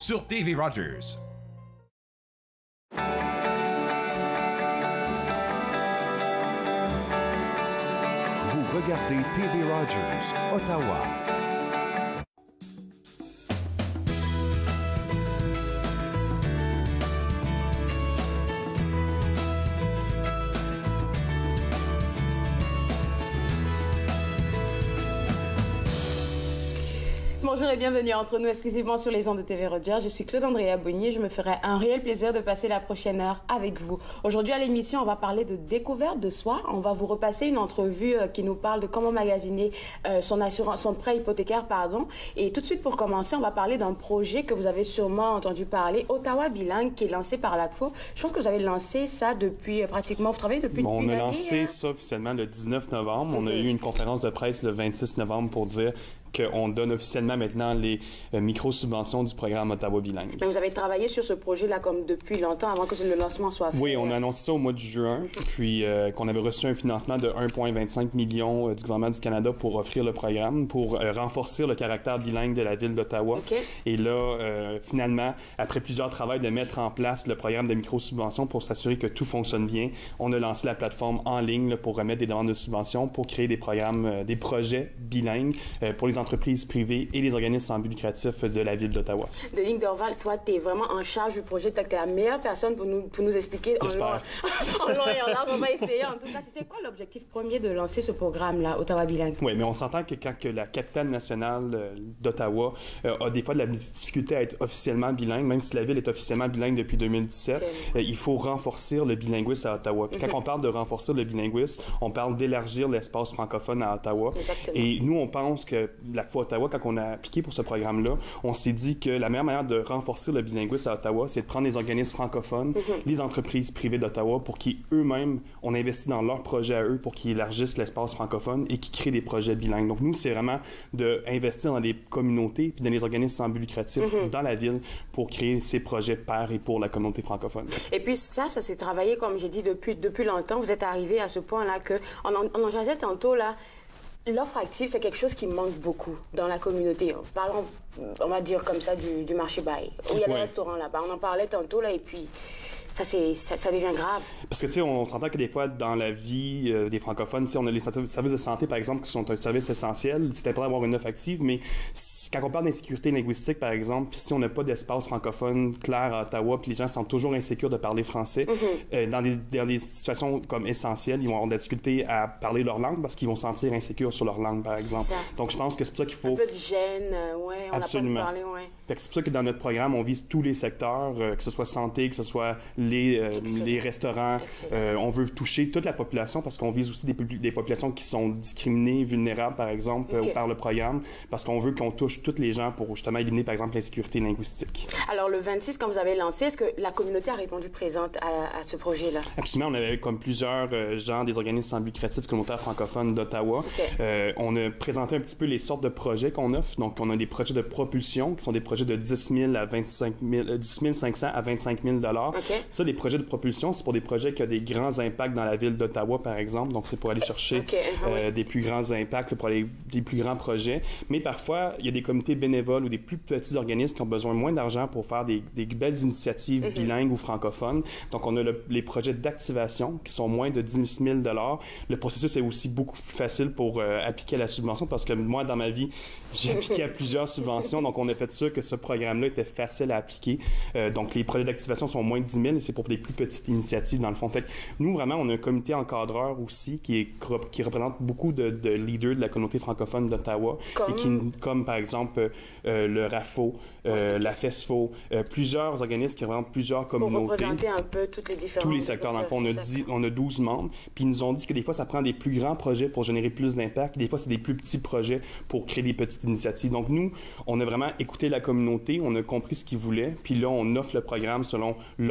sur TV Rogers. Vous regardez TV Rogers, Ottawa. Bonjour et bienvenue entre nous exclusivement sur les ondes de TV Rogers. Je suis Claude Andrea Bonnier. Je me ferai un réel plaisir de passer la prochaine heure avec vous. Aujourd'hui à l'émission, on va parler de découverte de soi. On va vous repasser une entrevue qui nous parle de comment magasiner son prêt hypothécaire, pardon. Et tout de suite pour commencer, on va parler d'un projet que vous avez sûrement entendu parler, Ottawa Bilingue, qui est lancé par l'ACFO. Je pense que vous avez lancé ça depuis pratiquement, vous travaillez depuis une année. On a lancé ça officiellement le 19 novembre. On a eu une conférence de presse le 26 novembre pour dire qu'on donne officiellement maintenant les micro-subventions du programme Ottawa Bilingue. Mais vous avez travaillé sur ce projet-là comme depuis longtemps, avant que le lancement soit fait. Oui, on a annoncé ça au mois de juin, puis qu'on avait reçu un financement de 1,25 million du gouvernement du Canada pour offrir le programme, pour renforcer le caractère bilingue de la ville d'Ottawa. Okay. Et là, finalement, après plusieurs travaux de mettre en place le programme de micro-subventions pour s'assurer que tout fonctionne bien, on a lancé la plateforme en ligne là, pour remettre des demandes de subventions, pour créer des programmes, des projets bilingues pour les entreprises privées et les organismes sans but lucratif de la ville d'Ottawa. Denis Dorval, toi, tu es vraiment en charge du projet. Tu es la meilleure personne pour nous expliquer en long et en large. On va essayer. En tout cas, c'était quoi l'objectif premier de lancer ce programme-là, Ottawa Bilingue? Oui, mais on s'entend que quand que la capitale nationale d'Ottawa a des fois de la difficulté à être officiellement bilingue, même si la ville est officiellement bilingue depuis 2017, il faut renforcer le bilinguisme à Ottawa. Puis quand on parle de renforcer le bilinguisme, on parle d'élargir l'espace francophone à Ottawa. Exactement. Et nous, on pense que la fois Ottawa, quand on a appliqué pour ce programme-là, on s'est dit que la meilleure manière de renforcer le bilinguisme à Ottawa, c'est de prendre les organismes francophones, les entreprises privées d'Ottawa, pour qu'eux-mêmes, on investit dans leurs projets à eux, pour qu'ils élargissent l'espace francophone et qu'ils créent des projets bilingues. Donc nous, c'est vraiment d'investir dans les communautés puis dans les organismes sans but lucratif dans la ville pour créer ces projets par et pour la communauté francophone. Et puis ça s'est travaillé, comme j'ai dit, depuis longtemps. Vous êtes arrivé à ce point-là que, on en jasait tantôt, là, l'offre active, c'est quelque chose qui manque beaucoup dans la communauté. Parlons, on va dire comme ça, du marché bail, où il y a des restaurants là-bas. On en parlait tantôt, là, et puis ça devient grave. Parce que, tu sais, on s'entend que des fois, dans la vie des francophones, tu sais, on a les services de santé, par exemple, qui sont un service essentiel. C'est important d'avoir une offre active, mais quand on parle d'insécurité linguistique, par exemple, si on n'a pas d'espace francophone clair à Ottawa, puis les gens sont toujours insécures de parler français, dans des situations comme essentielles, ils vont avoir de la difficulté à parler leur langue parce qu'ils vont se sentir insécures sur leur langue, par exemple. Donc, je pense que c'est pour ça qu'il faut... Un peu de gêne, ouais, on n'a pas de parler, ouais. Fait que c'est pour ça que dans notre programme, on vise tous les secteurs, que ce soit santé, que ce soit les restaurants. On veut toucher toute la population parce qu'on vise aussi des populations qui sont discriminées, vulnérables, par exemple, par le programme, parce qu'on veut qu'on touche toutes les gens pour justement éliminer, par exemple, l'insécurité linguistique. Alors, le 26, quand vous avez lancé, est-ce que la communauté a répondu présente à ce projet-là? Absolument. On avait comme plusieurs gens des organismes sans but lucratif communautaires francophones d'Ottawa. On a présenté un petit peu les sortes de projets qu'on offre. Donc, on a des projets de propulsion qui sont des projets de 10 500 à 25 000 Ça, les projets de propulsion, c'est pour des projets qui ont des grands impacts dans la ville d'Ottawa, par exemple. Donc, c'est pour aller chercher des plus grands impacts, pour des plus grands projets. Mais parfois, il y a des comités bénévoles ou des plus petits organismes qui ont besoin moins d'argent pour faire des belles initiatives bilingues ou francophones. Donc, on a les projets d'activation qui sont moins de 10 000 Le processus est aussi beaucoup plus facile pour appliquer à la subvention parce que moi, dans ma vie, j'ai appliqué à plusieurs subventions. Donc, on a fait sûr que ce programme-là était facile à appliquer. Donc, les projets d'activation sont moins de 10 000 et c'est pour des plus petites initiatives, dans le fond. Fait que nous, vraiment, on a un comité encadreur aussi qui représente beaucoup de leaders de la communauté francophone d'Ottawa. Comme par exemple, le RAFO, la FESFO, plusieurs organismes qui représentent plusieurs communautés. Pour représenter un peu toutes les différentes... Tous les secteurs. Dans le fond, on a 12 membres. Puis ils nous ont dit que des fois, ça prend des plus grands projets pour générer plus d'impact. Des fois, c'est des plus petits projets pour créer des petites initiatives. Donc nous, on a vraiment écouté la communauté, on a compris ce qu'ils voulaient. Puis là, on offre le programme selon leur volonté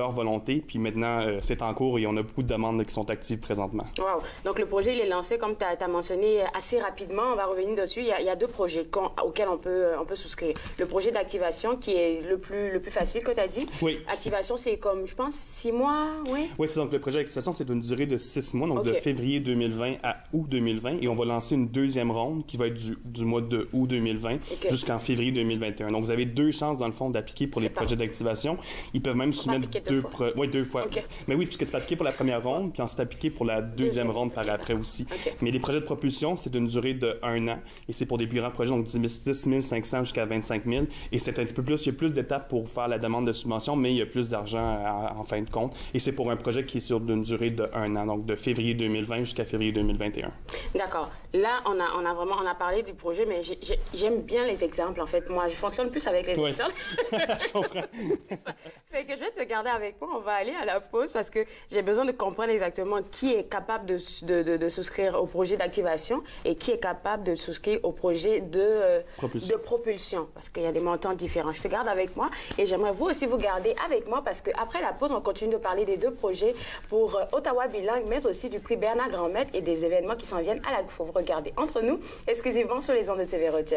monté, puis maintenant, c'est en cours et on a beaucoup de demandes qui sont actives présentement. Wow. Donc, le projet, il est lancé, comme tu as mentionné, assez rapidement. On va revenir dessus. Il y a deux projets auxquels on peut souscrire. Le projet d'activation, qui est le plus facile que tu as dit. Oui. Activation, c'est comme, je pense, 6 mois, oui? Oui, c'est donc le projet d'activation, c'est une durée de 6 mois, donc de février 2020 à août 2020. Et on va lancer une deuxième ronde qui va être du mois de août 2020 jusqu'en février 2021. Donc, vous avez 2 chances, dans le fond, d'appliquer pour les projets d'activation. Ils peuvent même soumettre 2 fois. Oui, 2 fois. Mais oui, parce que tu peux appliquer pour la première ronde, puis ensuite appliquer pour la deuxième ronde par après aussi. Mais les projets de propulsion, c'est d'une durée de 1 an. Et c'est pour des plus grands projets, donc 10 500 jusqu'à 25 000. Et c'est un petit peu plus, il y a plus d'étapes pour faire la demande de subvention, mais il y a plus d'argent en fin de compte. Et c'est pour un projet qui est sur une durée de 1 an, donc de février 2020 jusqu'à février 2021. D'accord. Là, on a parlé du projet, mais j'aime bien les exemples, en fait. Moi, je fonctionne plus avec les exemples. Je comprends. Fait que je vais te garder avec moi. On va aller à la pause parce que j'ai besoin de comprendre exactement qui est capable de souscrire au projet d'activation et qui est capable de souscrire au projet de propulsion. Parce qu'il y a des montants différents. Je te garde avec moi et j'aimerais vous aussi vous garder avec moi parce qu'après la pause, on continue de parler des 2 projets pour Ottawa bilingue, mais aussi du prix Bernard Grand-Maître et des événements qui s'en viennent à la GFO. Vous regardez entre nous, exclusivement sur les ondes de TV Rogers.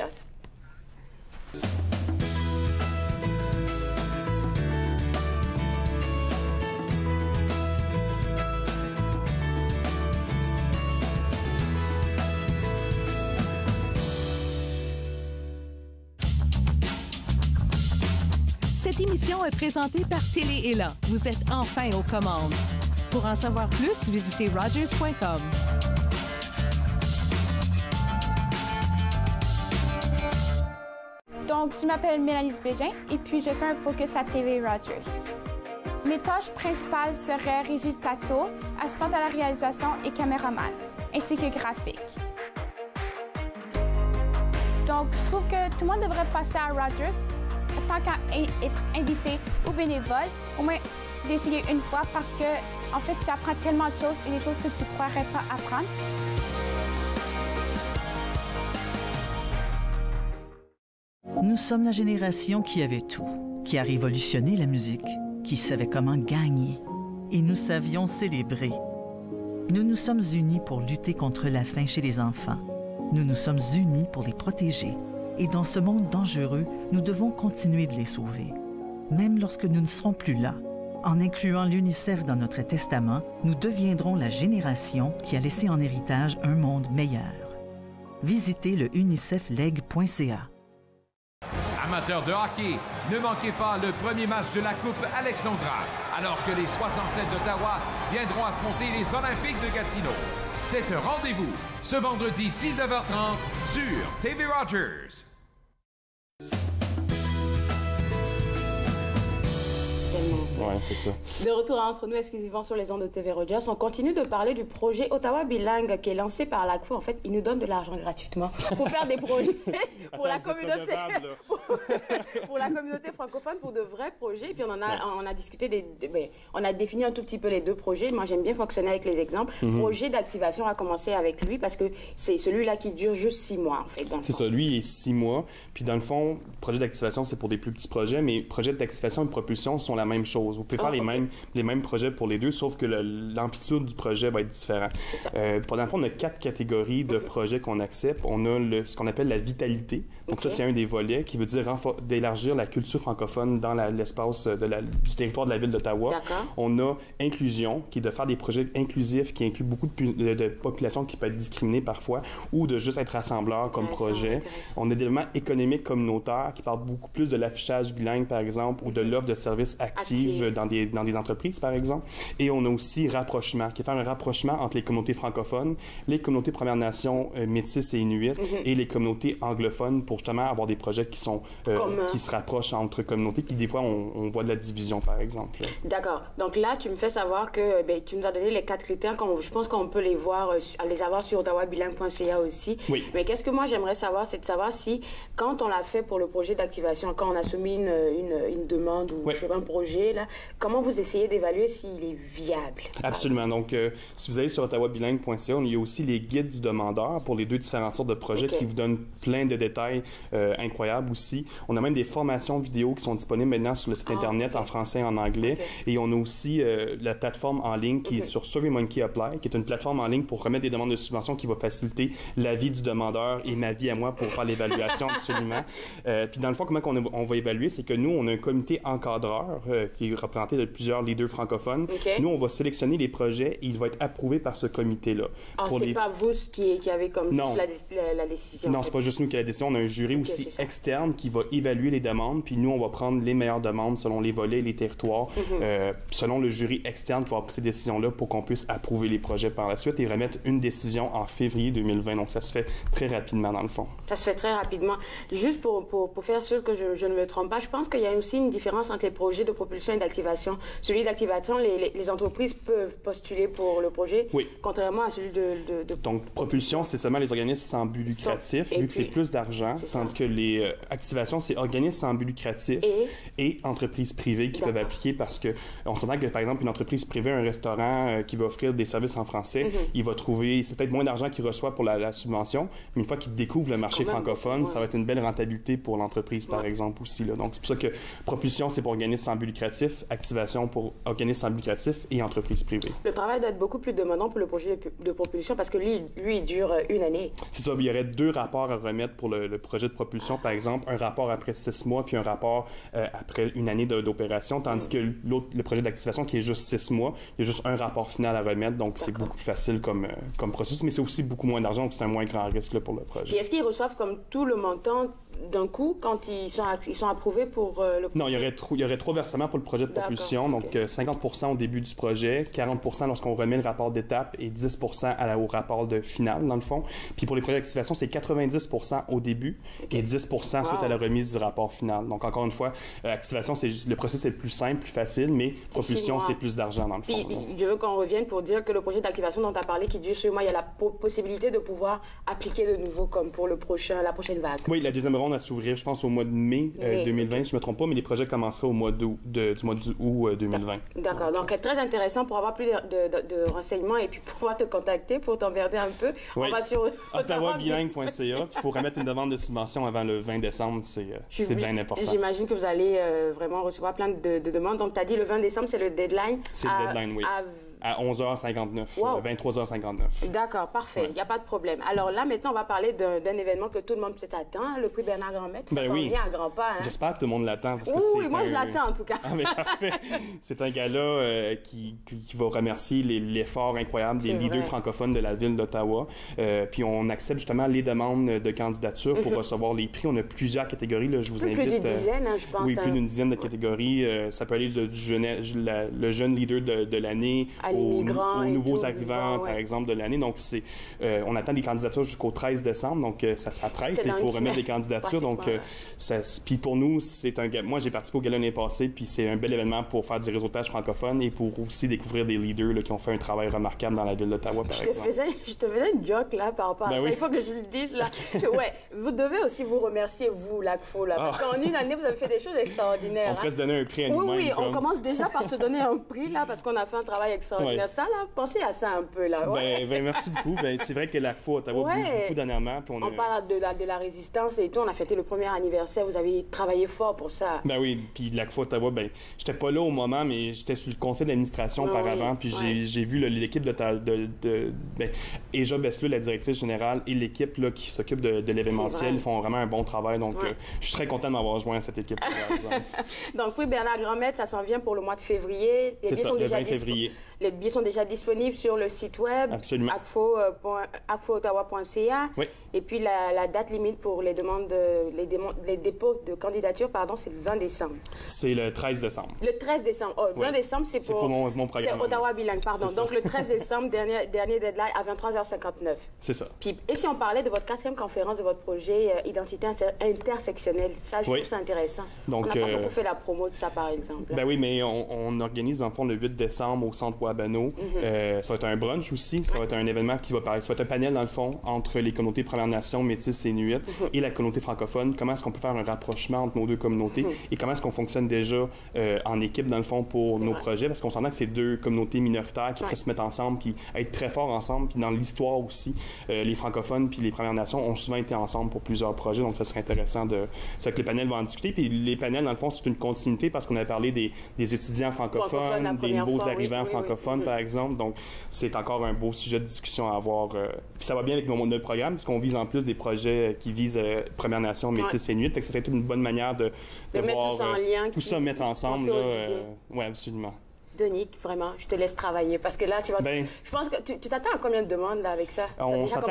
Cette émission est présentée par Télé Élan. Vous êtes enfin aux commandes. Pour en savoir plus, visitez rogers.com. Donc, je m'appelle Mélanie Bégin et puis je fais un focus à TV Rogers. Mes tâches principales seraient régie de plateau, assistante à la réalisation et caméraman, ainsi que graphique. Donc, je trouve que tout le monde devrait passer à Rogers tant qu'à être invité ou bénévole, au moins d'essayer une fois parce que, en fait, tu apprends tellement de choses et des choses que tu ne croirais pas apprendre. Nous sommes la génération qui avait tout, qui a révolutionné la musique, qui savait comment gagner. Et nous savions célébrer. Nous nous sommes unis pour lutter contre la faim chez les enfants. Nous nous sommes unis pour les protéger. Et dans ce monde dangereux, nous devons continuer de les sauver. Même lorsque nous ne serons plus là, en incluant l'UNICEF dans notre testament, nous deviendrons la génération qui a laissé en héritage un monde meilleur. Visitez le unicefleg.ca. Amateurs de hockey, ne manquez pas le premier match de la Coupe Alexandra, alors que les 67 d'Ottawa viendront affronter les Olympiques de Gatineau. C'est un rendez-vous ce vendredi 19h30 sur TV Rogers. Oui, c'est ça. De retour entre nous exclusivement sur les ondes de TV Rogers, on continue de parler du projet Ottawa bilingue qui est lancé par la GFO. En fait, ils nous donnent de l'argent gratuitement pour faire des projets pour la communauté, pour la communauté francophone, pour de vrais projets. Et puis on a discuté on a défini un tout petit peu les 2 projets. Moi, j'aime bien fonctionner avec les exemples. Projet d'activation, on va commencer avec lui parce que c'est celui-là qui dure juste 6 mois en fait. C'est ça, lui il est 6 mois. Puis dans le fond, projet d'activation, c'est pour des plus petits projets, mais projet d'activation et de propulsion sont la même chose. Vous pouvez faire les mêmes projets pour les 2, sauf que l'amplitude du projet va être différente. Dans le fond, on a 4 catégories de projets qu'on accepte. On a ce qu'on appelle la vitalité. Donc ça, c'est un des volets qui veut dire d'élargir la culture francophone dans l'espace du territoire de la ville d'Ottawa. On a inclusion, qui est de faire des projets inclusifs qui incluent beaucoup de populations qui peuvent être discriminées parfois, ou de juste être rassembleur comme projet. On a des éléments économiques communautaires qui parlent beaucoup plus de l'affichage bilingue, par exemple, ou de l'offre de services active dans des entreprises, par exemple. Et on a aussi rapprochement, qui est faire un rapprochement entre les communautés francophones, les communautés Premières Nations, métisses et inuits, et les communautés anglophones pour justement avoir des projets qui sont qui se rapprochent entre communautés, qui des fois on voit de la division, par exemple. D'accord. Donc là, tu me fais savoir que tu nous as donné les 4 critères. Je pense qu'on peut les avoir sur ottawabilingue.ca aussi. Oui. Mais qu'est-ce que moi j'aimerais savoir, c'est de savoir si, quand on l'a fait pour le projet d'activation, quand on a soumis une demande ou je sais pas, un projet, là, projet-là. Comment vous essayez d'évaluer s'il est viable? Absolument. Donc, si vous allez sur ottawabilingue.ca, il y a aussi les guides du demandeur pour les 2 différentes sortes de projets qui vous donnent plein de détails incroyables aussi. On a même des formations vidéo qui sont disponibles maintenant sur le site Internet en français et en anglais. Et on a aussi la plateforme en ligne qui est sur SurveyMonkey Apply, qui est une plateforme en ligne pour remettre des demandes de subvention qui va faciliter la vie du demandeur et ma vie à moi pour faire l'évaluation absolument. Puis dans le fond, comment on va évaluer, c'est que nous, on a un comité encadreur qui est représenté de plusieurs leaders francophones. Nous, on va sélectionner les projets et il va être approuvé par ce comité-là. Alors, c'est pas vous qui avez comme juste la décision? Non, c'est pas juste nous qui avons la décision. On a un jury aussi externe qui va évaluer les demandes, puis nous, on va prendre les meilleures demandes selon les volets, les territoires, selon le jury externe qui va prendre ces décisions-là pour qu'on puisse approuver les projets par la suite et remettre une décision en février 2020. Donc, ça se fait très rapidement, dans le fond. Ça se fait très rapidement. Juste pour faire sûr que je ne me trompe pas, je pense qu'il y a aussi une différence entre les projets de propulsion et d'activation. Celui d'activation, les entreprises peuvent postuler pour le projet, contrairement à celui de... Donc, propulsion, c'est seulement les organismes sans but lucratif, vu que c'est plus d'argent, tandis que les activations, c'est organismes sans but lucratif et entreprises privées qui peuvent appliquer parce que on s'entend que, par exemple, une entreprise privée, un restaurant qui va offrir des services en français, il va trouver, c'est peut-être moins d'argent qu'il reçoit pour la subvention, mais une fois qu'il découvre le marché francophone, ça va être une belle rentabilité pour l'entreprise, par exemple, aussi. Là. Donc, c'est pour ça que propulsion, c'est pour organismes sans but lucratif, activation pour organismes sans but lucratif et entreprises privées. Le travail doit être beaucoup plus demandant pour le projet de propulsion parce que lui, il dure une année. C'est ça. Il y aurait 2 rapports à remettre pour le projet de propulsion, par exemple, un rapport après 6 mois puis un rapport après une année d'opération, tandis que le projet d'activation qui est juste 6 mois, il y a juste un rapport final à remettre, donc c'est beaucoup plus facile comme processus, mais c'est aussi beaucoup moins d'argent, donc c'est un moins grand risque là, pour le projet. Puis est-ce qu'ils reçoivent comme tout le montant d'un coup quand ils sont approuvés pour le projet? Non, il y aurait 3 versements pour le projet de propulsion, donc 50% au début du projet, 40% lorsqu'on remet le rapport d'étape et 10% au rapport de finale, dans le fond. Puis pour les projets d'activation, c'est 90% au début et 10% suite à la remise du rapport final. Donc encore une fois, activation, le processus est plus simple, plus facile, mais propulsion, c'est plus d'argent dans le fond. Puis je veux qu'on revienne pour dire que le projet d'activation dont tu as parlé, qui dure 6 mois, il y a la possibilité de pouvoir appliquer de nouveau comme pour la prochaine vague. Oui, la deuxième ronde à s'ouvrir, je pense, au mois de mai 2020, si je ne me trompe pas, mais les projets commenceraient au mois d'août, du mois d'août 2020. D'accord. Donc, très intéressant pour avoir plus de renseignements et puis pouvoir te contacter pour t'emmerder un peu. Oui. On va sur ottawabilingue.ca. Il faut remettre une demande de subvention avant le 20 décembre. C'est bien important. J'imagine que vous allez vraiment recevoir plein de demandes. Donc, tu as dit le 20 décembre, c'est le deadline. C'est le deadline, oui. À 11h59, 23h59. D'accord, parfait. Il n'y a pas de problème. Alors là, maintenant, on va parler d'un événement que tout le monde peut attend, le prix Bernard Grandmaître. Ça s'en vient à grands pas. Hein? J'espère que tout le monde l'attend. Oui, moi, je l'attends en tout cas. Ah, mais parfait. C'est un gala qui va remercier l'effort incroyable des leaders francophones de la ville d'Ottawa. Puis on accepte justement les demandes de candidature pour recevoir les prix. On a plusieurs catégories. Là, je vous invite. Plus d'une dizaine, hein, je pense. Oui, plus d'une dizaine de catégories. Ça peut aller le jeune leader de l'année aux nouveaux arrivants, par exemple, de l'année. Donc, on attend des candidatures jusqu'au 13 décembre. Donc, ça presse. Il faut remettre des candidatures. Donc, puis pour nous, moi, j'ai participé au gala l'année passée, puis c'est un bel événement pour faire du réseautage francophone et pour aussi découvrir des leaders là, qui ont fait un travail remarquable dans la ville d'Ottawa, par exemple. Je te faisais une joke, là, par rapport à ça. Il faut que je le dise, là. Ouais, vous devez aussi vous remercier, vous, l'ACFO, là. Parce qu'en une année, vous avez fait des choses extraordinaires. On pourrait se donner un prix à nous-mêmes. Oui, on commence déjà par se donner un prix, là, parce qu'on a fait un travail extraordinaire. Ça, là, pensez à ça un peu, là. Merci beaucoup. C'est vrai que l'ACFO Ottawa bouge beaucoup dernièrement. Puis on parle de la résistance et tout. On a fêté le premier anniversaire. Vous avez travaillé fort pour ça. Oui, puis l'ACFO Ottawa, j'étais pas là au moment, mais j'étais sur le conseil d'administration auparavant. Puis j'ai vu l'équipe Eja Besseleux, la directrice générale, et l'équipe qui s'occupe de l'événementiel. Ils font vraiment un bon travail. Donc, je suis très content de m'avoir rejoint à cette équipe. Donc, oui, Bernard Grandmaître, ça s'en vient pour le mois de février. C'est ça, le 20 février. Les billets sont déjà disponibles sur le site web acfo-ottawa.ca. Oui. Et puis la date limite pour les dépôts de candidature, c'est le 20 décembre. C'est le 13 décembre. Le 13 décembre. Oh, 20 décembre, c'est pour mon programme. C'est Ottawa Bilingue, pardon. Donc le 13 décembre, dernier deadline à 23h59. C'est ça. Puis, et si on parlait de votre 4e conférence de votre projet Identité intersectionnelle, ça, je trouve ça intéressant. Donc, on n'a pas beaucoup fait la promo de ça, par exemple. Oui, mais on organise, en fond, le 8 décembre au Centre Charbonneau. Ça va être un brunch aussi. Ça va être un événement qui va parler. Ça va être un panel, dans le fond, entre les communautés Premières Nations, Métis et Inuit et la communauté francophone. Comment est-ce qu'on peut faire un rapprochement entre nos deux communautés et comment est-ce qu'on fonctionne déjà en équipe, dans le fond, pour nos projets. Parce qu'on s'entend que c'est deux communautés minoritaires qui pourraient se mettre ensemble puis être très forts ensemble. Puis dans l'histoire aussi, les francophones puis les Premières Nations ont souvent été ensemble pour plusieurs projets. Donc, ça serait intéressant de... C'est que les panels vont en discuter. Puis les panels, dans le fond, c'est une continuité parce qu'on avait parlé des étudiants francophones, des nouveaux arrivants francophones, par exemple. Donc, c'est encore un beau sujet de discussion à avoir. Puis ça va bien avec notre programme, puisqu'on vise en plus des projets qui visent Premières Nations, Métis et Inuit. Ça serait une bonne manière de mettre voir tout ça en lien. Tout ça mettre ensemble. Oui, absolument. Denis, vraiment, je te laisse travailler parce que là, tu vas... je pense que tu t'attends à combien de demandes là, avec ça? On s'attend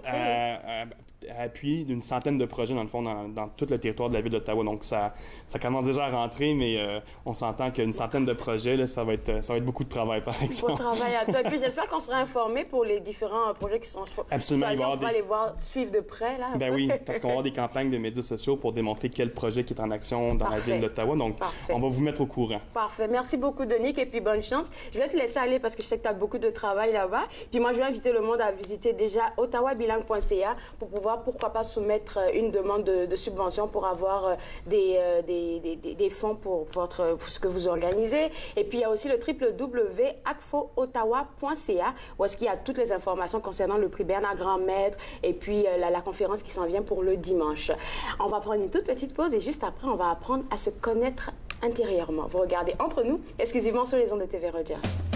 à appuyer d'une centaine de projets, dans le fond, dans tout le territoire de la ville d'Ottawa. Donc, ça commence déjà à rentrer, mais on s'entend qu'une centaine de projets, là, ça va être beaucoup de travail, par exemple. Beaucoup de travail à toi. Et puis, j'espère qu'on sera informés pour les différents projets qui sont... Absolument. On va les voir, suivre de près, là. Ben oui, parce qu'on va avoir des campagnes de médias sociaux pour démontrer quel projet qui est en action dans la ville d'Ottawa. Donc, on va vous mettre au courant. Parfait. Merci beaucoup, Denis, et puis bonne chance. Je vais te laisser aller parce que je sais que tu as beaucoup de travail là-bas. Puis moi, je vais inviter le monde à visiter déjà ottawabilingue.ca pour pouvoir, pourquoi pas, soumettre une demande de subvention pour avoir des fonds pour ce que vous organisez. Et puis, il y a aussi le www.acfoottawa.ca où est-ce qu'il y a toutes les informations concernant le prix Bernard Grand-Maître et puis la conférence qui s'en vient pour le dimanche. On va prendre une toute petite pause et juste après, on va apprendre à se connaître intérieurement. Vous regardez Entre nous, exclusivement sur les ondes de TV Rogers.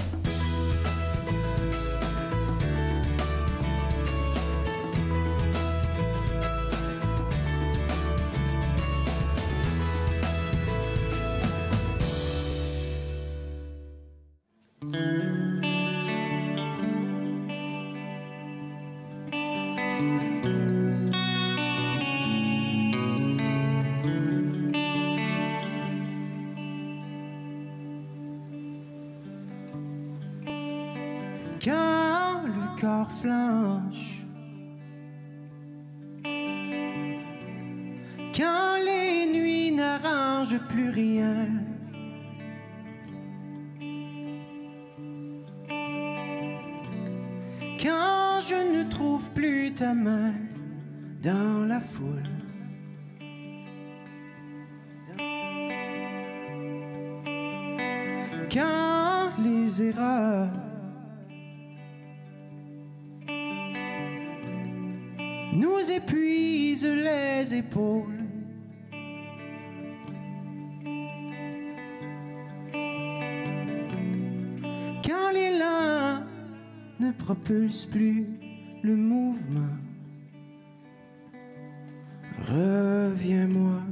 Quand le corps flanche, quand les nuits n'arrangent plus rien, quand je ne trouve plus ta main dans la foule, quand les erreurs nous épuisent les épaules, quand l'élan ne propulse plus le mouvement, reviens-moi,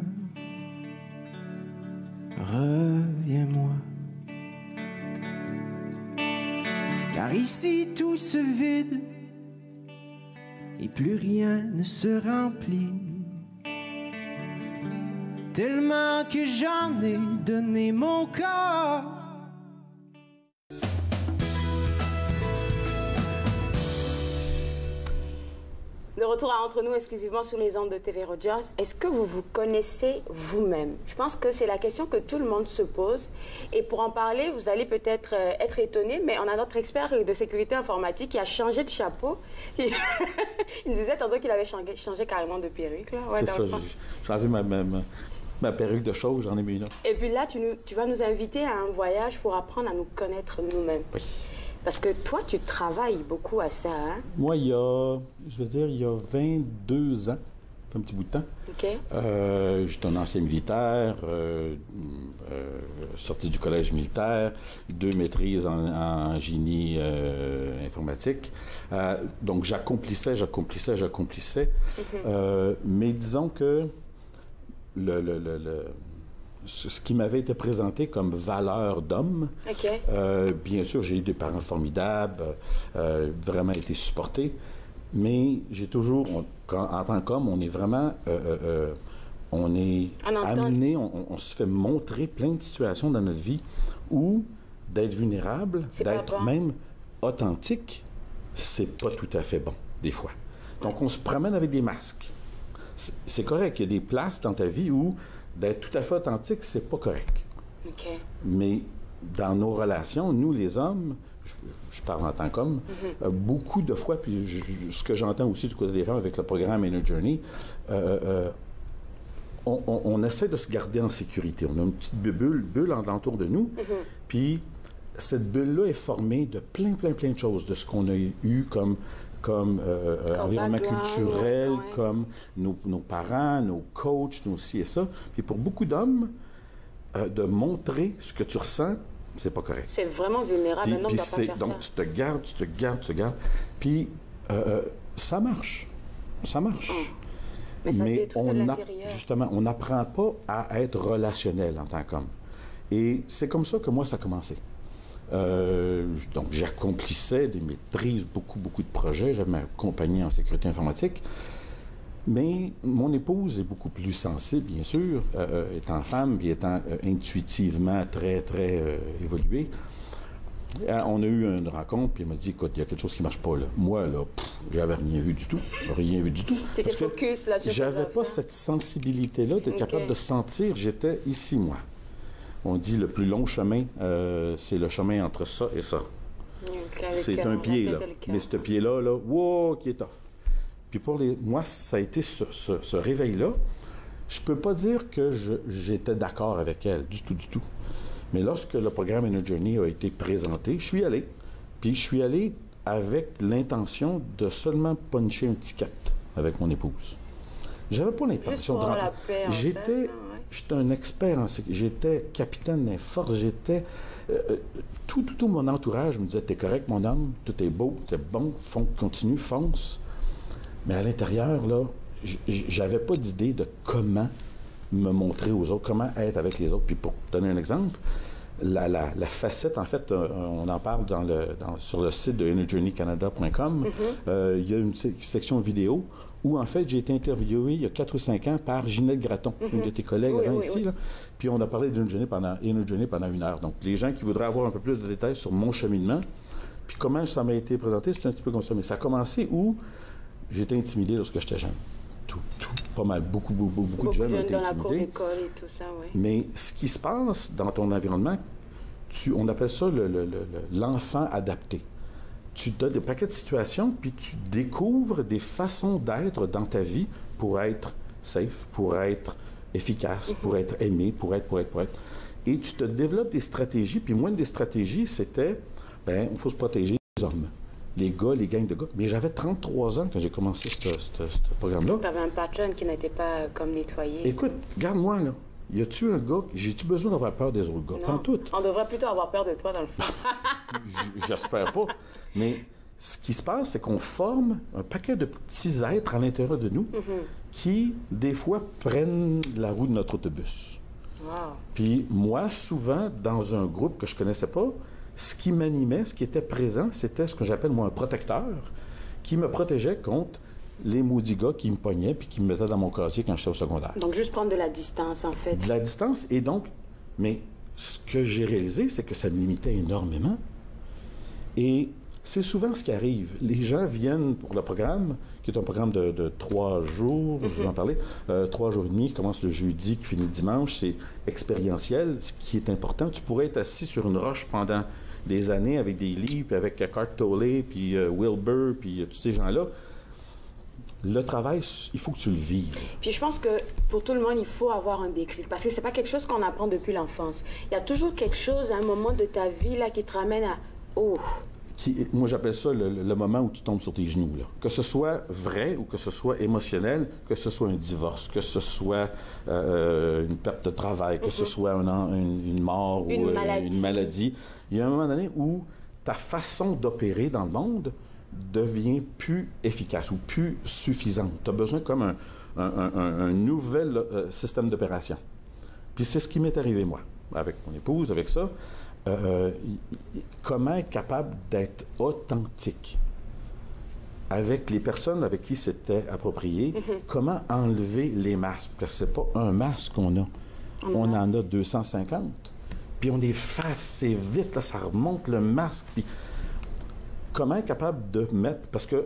reviens-moi. Car ici tout se vide et plus rien ne se remplit, tellement que j'en ai donné mon corps. De retour à Entre nous, exclusivement sur les ondes de TV Rogers. Est-ce que vous vous connaissez vous-même? Je pense que c'est la question que tout le monde se pose. Et pour en parler, vous allez peut-être être étonné, mais on a notre expert de sécurité informatique qui a changé de chapeau. Il nous disait tantôt qu'il avait changé carrément de perruque. Ouais, c'est ça, j'ai changé ma perruque de chauve, j'en ai mis une autre. Et puis là, tu vas nous inviter à un voyage pour apprendre à nous connaître nous-mêmes. Oui. Parce que toi, tu travailles beaucoup à ça, hein? Moi, il y a 22 ans, un petit bout de temps. OK. J'étais un ancien militaire, sorti du collège militaire, 2 maîtrises en génie informatique. Donc, j'accomplissais. Mais disons que ce qui m'avait été présenté comme valeur d'homme. Okay. Bien sûr, j'ai eu des parents formidables, vraiment été supportés, mais j'ai toujours, en tant qu'homme, on est vraiment, on est amené, on se fait montrer plein de situations dans notre vie où d'être vulnérable, d'être même authentique, c'est pas tout à fait bon, des fois. Donc, on se promène avec des masques. C'est correct, il y a des places dans ta vie où d'être tout à fait authentique, c'est pas correct. Okay. Mais dans nos relations, nous les hommes, je parle en tant qu'homme, beaucoup de fois, puis ce que j'entends aussi du côté des femmes avec le programme Inner Journey, on essaie de se garder en sécurité. On a une petite bulle alentour de nous, puis cette bulle-là est formée de plein de choses, de ce qu'on a eu comme environnement culturel, comme nos parents, nos coachs, nos ci et ça. Puis pour beaucoup d'hommes, de montrer ce que tu ressens, c'est pas correct. C'est vraiment vulnérable. Puis, un homme ne doit pas faire donc, ça. tu te gardes. Puis, ça marche. Ça marche. Mais ça détruit de l'intérieur. Justement, on n'apprend pas à être relationnel en tant qu'homme. Et c'est comme ça que moi, ça a commencé. Donc, j'accomplissais des maîtrises, beaucoup de projets. J'avais ma compagnie en sécurité informatique. Mais mon épouse est beaucoup plus sensible, bien sûr, étant femme, puis étant intuitivement très évoluée. On a eu une rencontre, puis elle m'a dit, écoute, il y a quelque chose qui ne marche pas, là. Moi, là, j'avais rien vu du tout. T'étais focus là-dessus. J'avais pas cette sensibilité-là d'être capable de sentir, j'étais ici, moi. On dit le plus long chemin, c'est le chemin entre ça et ça. C'est un pied, là. Mais ce pied-là, wow, qui est tough. Puis moi, ça a été ce réveil-là. Je peux pas dire que j'étais d'accord avec elle, du tout. Mais lorsque le programme Inner Journey a été présenté, je suis allé. Puis je suis allé avec l'intention de seulement puncher un ticket avec mon épouse. J'avais pas l'intention de rentrer. J'étais un expert en sécurité. J'étais capitaine des forces. Tout mon entourage me disait, t'es correct, mon homme, tout est beau, c'est bon, continue, fonce. Mais à l'intérieur, là, j'avais pas d'idée de comment me montrer aux autres, comment être avec les autres. Puis pour te donner un exemple, la facette, en fait, on en parle sur le site de innerjourneycanada.com. Il y a une section vidéo où, en fait, j'ai été interviewé il y a 4 ou 5 ans par Ginette Gratton, une de tes collègues ici. Là. Puis on a parlé d'Inner Journey pendant 1 heure. Donc, les gens qui voudraient avoir un peu plus de détails sur mon cheminement, puis comment ça m'a été présenté, c'est un petit peu comme ça. Mais ça a commencé où j'étais intimidé lorsque j'étais jeune. Pas mal, beaucoup de jeunes ont été dans la cour intimidés. d'école et tout ça, oui. Mais ce qui se passe dans ton environnement, on appelle ça l'enfant adapté. Tu donnes des paquets de situations, puis tu découvres des façons d'être dans ta vie pour être safe, pour être efficace, pour être aimé, pour être. Et tu te développes des stratégies, puis moi, une des stratégies, c'était, il faut se protéger des hommes. Les gars, les gangs de gars. Mais j'avais 33 ans quand j'ai commencé ce programme-là. Tu avais un pattern qui n'était pas comme nettoyé. Écoute, regarde-moi, là. Y a-tu un gars... J'ai-tu besoin d'avoir peur des autres gars? Non. Pas tout. On devrait plutôt avoir peur de toi, dans le fond. J'espère pas. Mais ce qui se passe, c'est qu'on forme un paquet de petits êtres à l'intérieur de nous qui, des fois, prennent la roue de notre autobus. Wow. Puis moi, souvent, dans un groupe que je connaissais pas, ce qui m'animait, ce qui était présent, c'était ce que j'appelle, moi, un protecteur qui me protégeait contre les maudits gars qui me pognaient puis qui me mettaient dans mon casier quand j'étais au secondaire. Donc, juste prendre de la distance, en fait. De la distance, et donc... Mais ce que j'ai réalisé, c'est que ça me limitait énormément. Et c'est souvent ce qui arrive. Les gens viennent pour le programme, qui est un programme de 3 jours, je vais en parler, 3 jours et demi, qui commence le jeudi, qui finit le dimanche. C'est expérientiel, ce qui est important. Tu pourrais être assis sur une roche pendant des années avec des livres, puis avec Eckhart Tolle, puis Wilbur, puis tous ces gens-là. Le travail, il faut que tu le vives. Puis je pense que pour tout le monde, il faut avoir un déclic. Parce que c'est pas quelque chose qu'on apprend depuis l'enfance. Il y a toujours quelque chose à un moment de ta vie là, qui te ramène à... Oh! Moi, j'appelle ça le moment où tu tombes sur tes genoux. Là. Que ce soit vrai ou que ce soit émotionnel, que ce soit un divorce, que ce soit une perte de travail, que ce soit une mort ou une maladie. Il y a un moment donné où ta façon d'opérer dans le monde devient plus efficace ou plus suffisante. Tu as besoin comme un nouvel système d'opération. Puis c'est ce qui m'est arrivé, moi, avec mon épouse, avec ça. Comment être capable d'être authentique avec les personnes avec qui c'était approprié, comment enlever les masques, parce que c'est pas un masque qu'on a, on en a 250, puis on efface, c'est vite, là, ça remonte le masque, puis comment être capable de mettre, parce que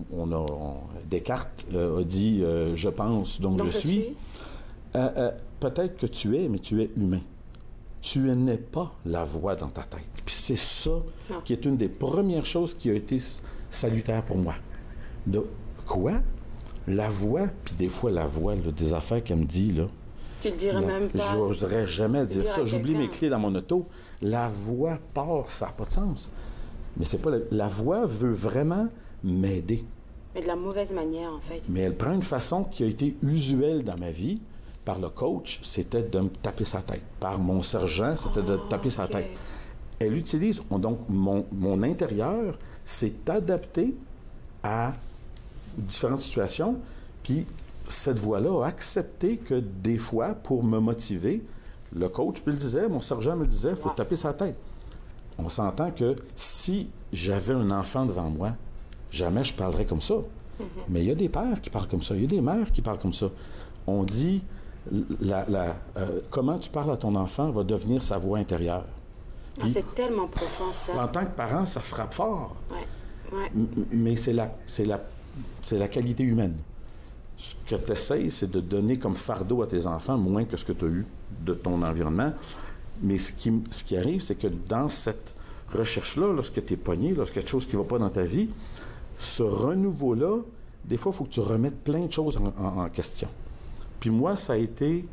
Descartes a dit « je pense, donc je suis ». Peut-être que tu es, mais tu es humain. tu n'es pas la voix dans ta tête. Puis c'est ça qui est une des premières choses qui a été salutaire pour moi. De quoi? La voix, puis des fois la voix, là, des affaires qu'elle me dit, là. Tu le dirais même pas. J'oserais jamais dire ça. J'oublie mes clés dans mon auto. La voix part, ça n'a pas de sens. Mais c'est pas... La voix veut vraiment m'aider. Mais de la mauvaise manière, en fait. Mais elle prend une façon qui a été usuelle dans ma vie. Par le coach, c'était de me taper sa tête. Par mon sergent, c'était de taper sa tête. Elle utilise... Donc, mon intérieur s'est adapté à différentes situations. Puis, cette voix-là a accepté que des fois, pour me motiver, le coach me le disait, mon sergent me le disait, il faut taper sa tête. On s'entend que si j'avais un enfant devant moi, jamais je parlerais comme ça. Mais il y a des pères qui parlent comme ça, il y a des mères qui parlent comme ça. On dit, comment tu parles à ton enfant va devenir sa voix intérieure. Puis, c'est tellement profond, ça. En tant que parent, ça frappe fort. Ouais. Mais c'est la qualité humaine. Ce que tu essaies, c'est de donner comme fardeau à tes enfants moins que ce que tu as eu de ton environnement. Mais ce qui arrive, c'est que dans cette recherche-là, lorsque tu es pogné, lorsqu'il y a quelque chose qui ne va pas dans ta vie, ce renouveau-là, des fois, il faut que tu remettes plein de choses en question. Puis moi, ça a été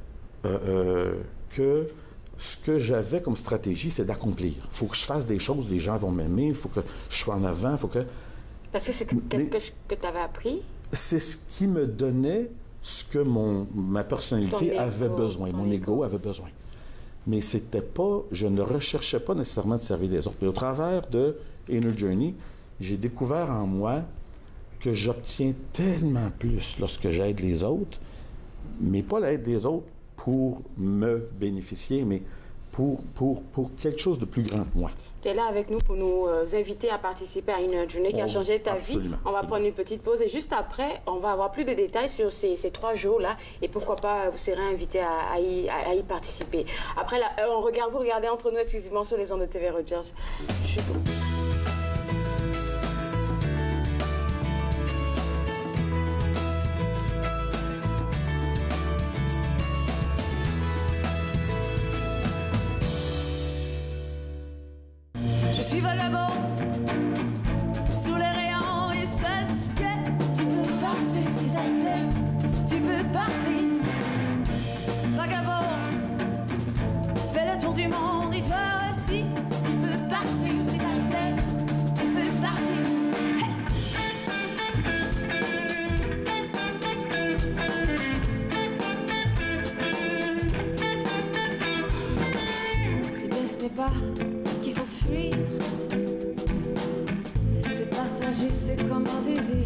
que ce que j'avais comme stratégie, c'est d'accomplir. Il faut que je fasse des choses, les gens vont m'aimer, il faut que je sois en avant, il faut que... Parce que c'est qu'est-ce que tu avais appris? C'est ce qui me donnait ce que ma personnalité avait besoin, mon ego avait besoin. Mais c'était pas, je ne recherchais pas nécessairement de servir les autres. Mais au travers de Inner Journey, j'ai découvert en moi que j'obtiens tellement plus lorsque j'aide les autres, mais pas l'aide des autres pour me bénéficier, mais pour quelque chose de plus grand que moi. Tu es là avec nous pour nous inviter à participer à Inner Journey qui a changé ta vie. On va prendre une petite pause et juste après, on va avoir plus de détails sur ces 3 jours-là et pourquoi pas vous serez invité à y participer. Après, là, vous regardez entre nous exclusivement sur les ondes de TV Rogers. Je suis tombée. Je suis vagabond sous les rayons et sache que tu peux partir si ça te plaît. Tu peux partir, vagabond. Fais le tour du monde et toi aussi. Tu peux partir si ça te plaît. Tu peux partir. Hey. L'idée ce n'est pas qu'il faut fuir. C'est de partager, c'est comme un désir.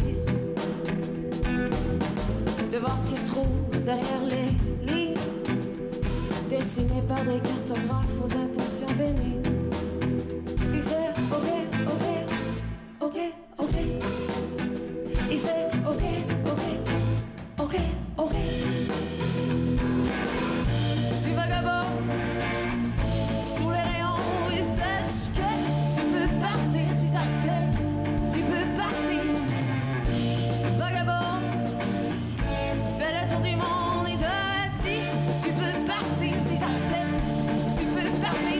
De voir ce qui se trouve derrière les lignes, dessinées par des cartographes aux intentions bénies. Il sait, ok. Il sait, ok. Je suis vagabond sous les rayons et sache que tu peux partir si ça te plaît. Tu peux partir, vagabond. Fais le tour du monde et toi aussi. Tu peux partir si ça te plaît. Tu peux partir.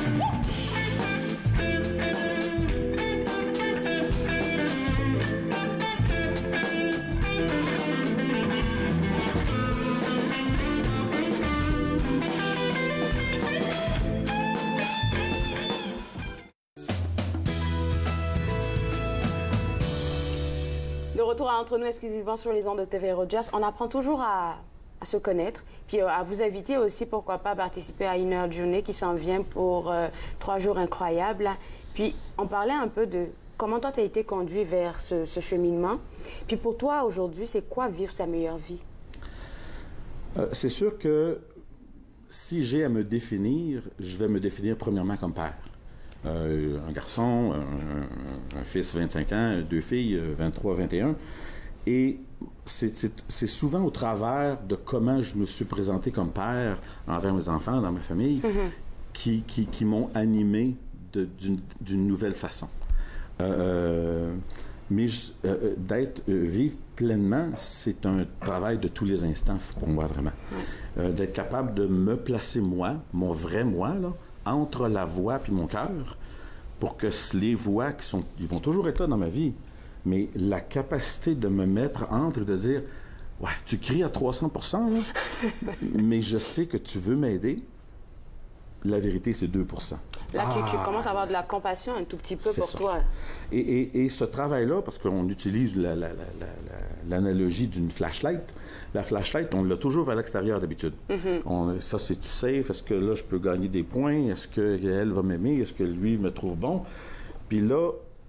De retour à Entre nous exclusivement sur les ondes de TV Rogers, on apprend toujours à se connaître, puis à vous inviter aussi, pourquoi pas, participer à Inner Journey qui s'en vient pour 3 jours incroyables. Puis on parlait un peu de comment toi tu as été conduit vers ce cheminement. Puis pour toi aujourd'hui, c'est quoi vivre sa meilleure vie? C'est sûr que si j'ai à me définir, je vais me définir premièrement comme père. Un garçon, un fils 25 ans, 2 filles 23, 21. Et c'est souvent au travers de comment je me suis présenté comme père envers mes enfants, dans ma famille, qui m'ont animé d'une nouvelle façon. Mais vivre pleinement, c'est un travail de tous les instants pour moi, vraiment. D'être capable de me placer, moi, mon vrai moi, là, entre la voix puis mon cœur, pour que les voix ils vont toujours être là dans ma vie, mais la capacité de me mettre entre et de dire, ouais, tu cries à 300%, là, mais je sais que tu veux m'aider. La vérité, c'est 2%. Là, tu commences à avoir de la compassion un tout petit peu pour toi. Et ce travail-là, parce qu'on utilise l'analogie d'une flashlight, la flashlight, on l'a toujours à l'extérieur d'habitude. Ça, c'est-tu safe? Est-ce que là, je peux gagner des points? Est-ce qu'elle va m'aimer? Est-ce que lui me trouve bon? Puis là,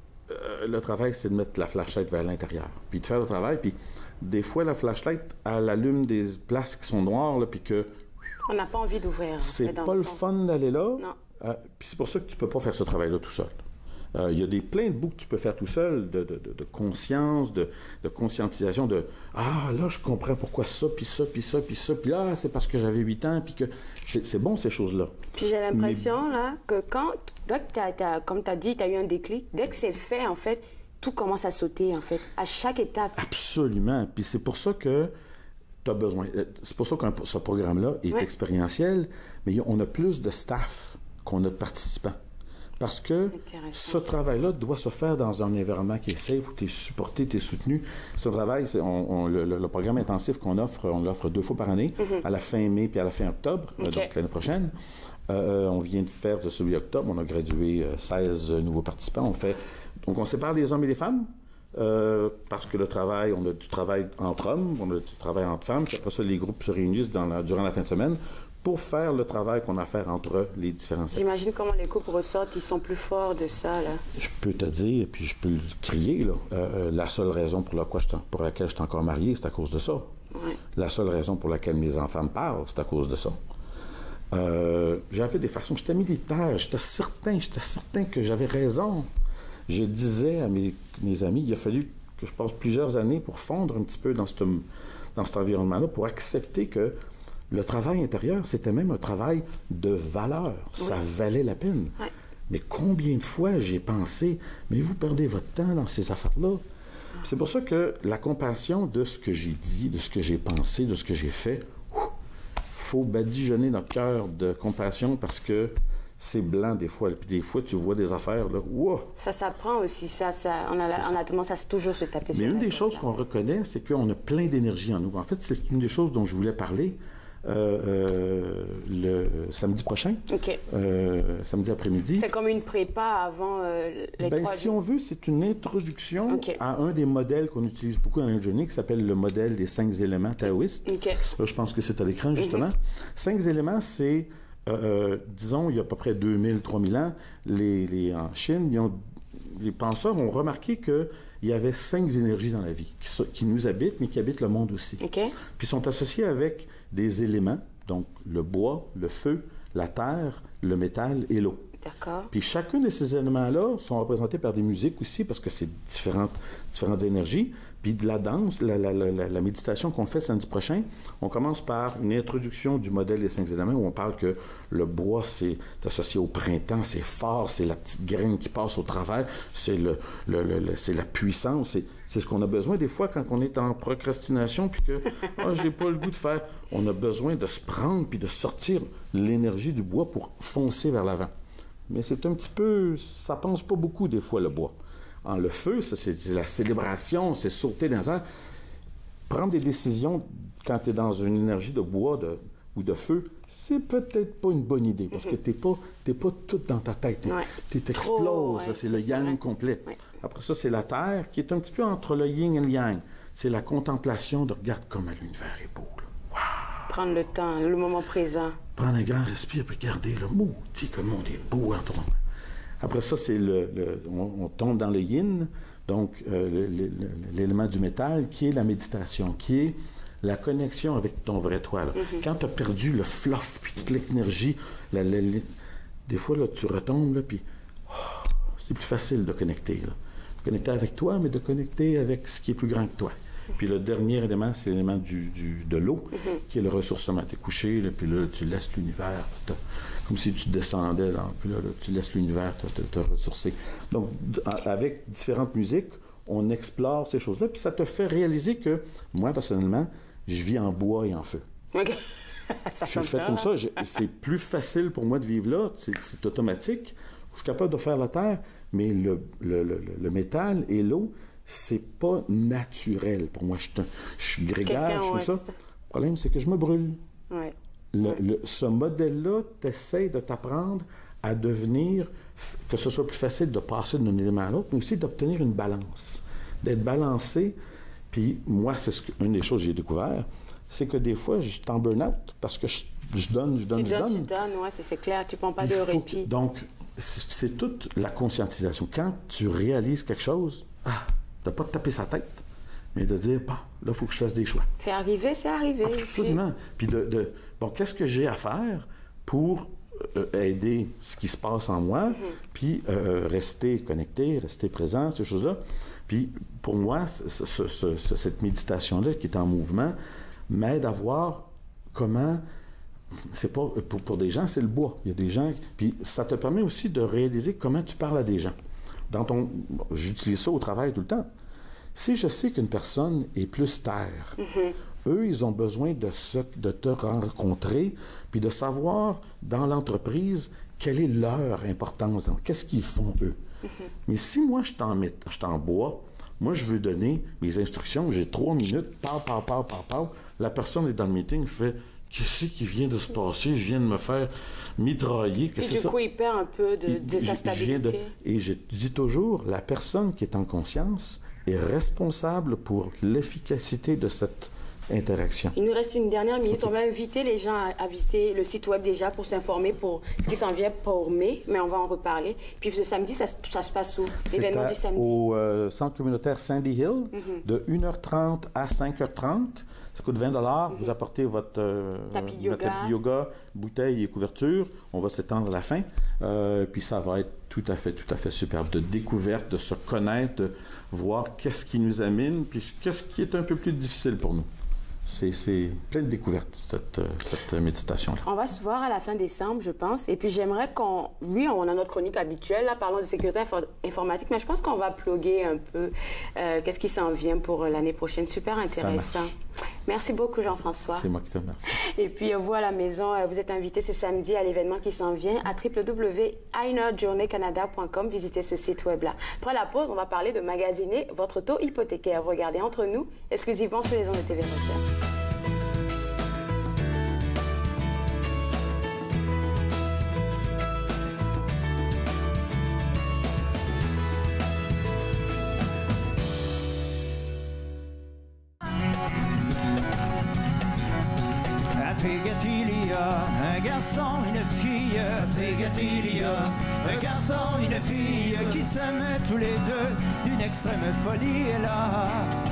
le travail, c'est de mettre la flashlight vers l'intérieur. Puis de faire le travail. Puis des fois, la flashlight, elle allume des places qui sont noires, là, puis que... On n'a pas envie d'ouvrir. C'est pas le fun d'aller là. Non. Puis c'est pour ça que tu peux pas faire ce travail-là tout seul. Il y a plein de bouts que tu peux faire tout seul, de conscience, de conscientisation, de « Ah, là, je comprends pourquoi ça, puis ça, puis ça, puis ça, puis là, c'est parce que j'avais 8 ans, puis que... » C'est bon, ces choses-là. Puis j'ai l'impression, là, que dès que comme tu as dit, tu as eu un déclic, dès que c'est fait, en fait, tout commence à sauter, en fait, à chaque étape. Absolument. Puis c'est pour ça que tu as besoin... C'est pour ça que ce programme-là est expérientiel, mais on a plus de staff qu'on a de participants. Parce que ce travail-là doit se faire dans un environnement qui est safe, où tu es supporté, tu es soutenu. C'est un travail, le programme intensif qu'on offre, on l'offre 2 fois par année, à la fin mai puis à la fin octobre, donc l'année prochaine. On vient de faire de celui d'octobre, on a gradué 16 nouveaux participants. Donc on sépare les hommes et les femmes, parce que le travail, on a du travail entre hommes, on a du travail entre femmes, puis après ça, les groupes se réunissent durant la fin de semaine pour faire le travail qu'on a à faire entre les différents sexes. J'imagine comment les couples ressortent, ils sont plus forts de ça, là. Je peux te dire, puis je peux le crier, là, la seule raison pour laquelle je suis encore marié, c'est à cause de ça. La seule raison pour laquelle mes enfants me parlent, c'est à cause de ça. J'avais des façons, j'étais militaire, j'étais certain que j'avais raison. Je disais à mes amis, il a fallu que je passe plusieurs années pour fondre un petit peu dans cet environnement-là, pour accepter que le travail intérieur, c'était même un travail de valeur. Ça valait la peine. Mais combien de fois j'ai pensé, mais vous perdez votre temps dans ces affaires-là. C'est pour ça que la compassion de ce que j'ai dit, de ce que j'ai pensé, de ce que j'ai fait, faut badigeonner notre cœur de compassion parce que c'est blanc des fois. Puis des fois, tu vois des affaires, là, wow! Ça s'apprend aussi. On a tendance à toujours se taper sur la tête. Mais une des choses qu'on reconnaît, c'est qu'on a plein d'énergie en nous. En fait, c'est une des choses dont je voulais parler. Le samedi prochain, samedi après-midi. C'est comme une prépa avant les 3 jours. Si on veut, c'est une introduction à un des modèles qu'on utilise beaucoup dans l'ingénierie, qui s'appelle le modèle des 5 éléments taoïstes. Là, je pense que c'est à l'écran, justement. 5 éléments, c'est, disons, il y a à peu près 2000, 3000 ans, en Chine, les penseurs ont remarqué que il y avait 5 énergies dans la vie qui nous habitent, mais qui habitent le monde aussi. Puis sont associées avec des éléments, donc le bois, le feu, la terre, le métal et l'eau. Puis chacun de ces éléments-là sont représentés par des musiques aussi, parce que c'est différentes énergies. Puis de la danse, la méditation qu'on fait samedi prochain, on commence par une introduction du modèle des 5 éléments, où on parle que le bois, c'est associé au printemps, c'est fort, c'est la petite graine qui passe au travers, c'est la puissance, c'est ce qu'on a besoin des fois quand on est en procrastination, puis que j'ai pas le goût de faire. On a besoin de se prendre, puis de sortir l'énergie du bois pour foncer vers l'avant. Mais c'est un petit peu... Ça pense pas beaucoup, des fois, le bois. Le feu, ça, c'est la célébration, c'est sauter dans l'air. Prendre des décisions quand tu es dans une énergie de bois ou de feu, c'est peut-être pas une bonne idée, parce que t'es pas tout dans ta tête. Tu t'exploses, c'est le yang complet. Après ça, c'est la terre, qui est un petit peu entre le yin et le yang. C'est la contemplation de « regarde comme l'univers est beau ». Prendre le temps, le moment présent. Prendre un grand respire, puis regarder le maudit que le monde est beau en ton moment. Après ça, c'est on tombe dans le yin, donc l'élément du métal, qui est la méditation, qui est la connexion avec ton vrai toi. Quand tu as perdu le fluff, puis toute l'énergie, des fois, là, tu retombes, là, puis c'est plus facile de connecter. Là. De connecter avec toi, mais de connecter avec ce qui est plus grand que toi. Puis le dernier élément, c'est l'élément de l'eau, qui est le ressourcement. Tu es couché, là, puis là, tu laisses l'univers, comme si tu descendais, là, puis là, tu laisses l'univers te ressourcer. Donc, avec différentes musiques, on explore ces choses-là, puis ça te fait réaliser que, moi, personnellement, je vis en bois et en feu. OK. Je suis fait comme ça. C'est plus facile pour moi de vivre là. C'est automatique. Je suis capable de faire la terre, mais le métal et l'eau, c'est pas naturel pour moi. Je suis grégaire, je fais ça. Le problème, c'est que je me brûle. Ouais. Ce modèle-là t'essaie de t'apprendre à devenir, que ce soit plus facile de passer d'un élément à l'autre, mais aussi d'obtenir une balance, d'être balancé. Puis moi, c'est une des choses que j'ai découvert, c'est que des fois, je suis en burn-out parce que je donne. Tu donnes, oui, c'est clair, tu ne prends pas de répit. Donc, c'est toute la conscientisation. Quand tu réalises quelque chose, de ne pas te taper sa tête, mais de dire, bon, là, il faut que je fasse des choix. C'est arrivé. Absolument. Puis bon, qu'est-ce que j'ai à faire pour aider ce qui se passe en moi, puis rester connecté, rester présent, ces choses-là. Puis pour moi, cette méditation-là qui est en mouvement m'aide à voir comment... C'est pas pour des gens, c'est le bois. Il y a des gens... Puis ça te permet aussi de réaliser comment tu parles à des gens. J'utilise ça au travail tout le temps. Si je sais qu'une personne est plus terre, eux, ils ont besoin de te rencontrer, puis de savoir dans l'entreprise quelle est leur importance, qu'est-ce qu'ils font eux. Mais si moi, je suis en bois, moi, je veux donner mes instructions, j'ai 3 minutes, parle. La personne est dans le meeting, fait « Qu'est-ce qui vient de se passer? Je viens de me faire mitrailler. » Puis du coup, il perd un peu de sa stabilité. Et je dis toujours, la personne qui est en conscience est responsable pour l'efficacité de cette interaction. Il nous reste une dernière minute. On va inviter les gens à visiter le site web déjà pour s'informer pour ce qui s'en vient pour mai, mais on va en reparler. Puis le samedi, ça se passe où? L'événement du samedi? Au centre communautaire Sandy Hill, de 1h30 à 5h30. Ça coûte 20 $. Vous apportez votre tapis de yoga, bouteille et couverture. On va s'étendre à la fin. Puis ça va être tout à fait superbe. De découverte, de se connaître, de voir qu'est-ce qui nous amène, puis qu'est-ce qui est un peu plus difficile pour nous. C'est plein de découvertes, cette méditation-là. On va se voir à la fin décembre, je pense. Et puis, j'aimerais qu'on... Oui, on a notre chronique habituelle, là, parlons de sécurité informatique, mais je pense qu'on va plugger un peu qu'est-ce qui s'en vient pour l'année prochaine. Super intéressant. Merci beaucoup, Jean-François. C'est moi qui te remercie. Et puis, vous, à la maison, vous êtes invité ce samedi à l'événement qui s'en vient à www.einerjourneycanada.com. Visitez ce site web-là. Après la pause, on va parler de magasiner votre taux hypothécaire. Vous regardez Entre nous, exclusivement sur les ondes de TV Rogers. Il y a un garçon, une fille, il y a un garçon, une fille qui s'aiment tous les deux d'une extrême folie est là.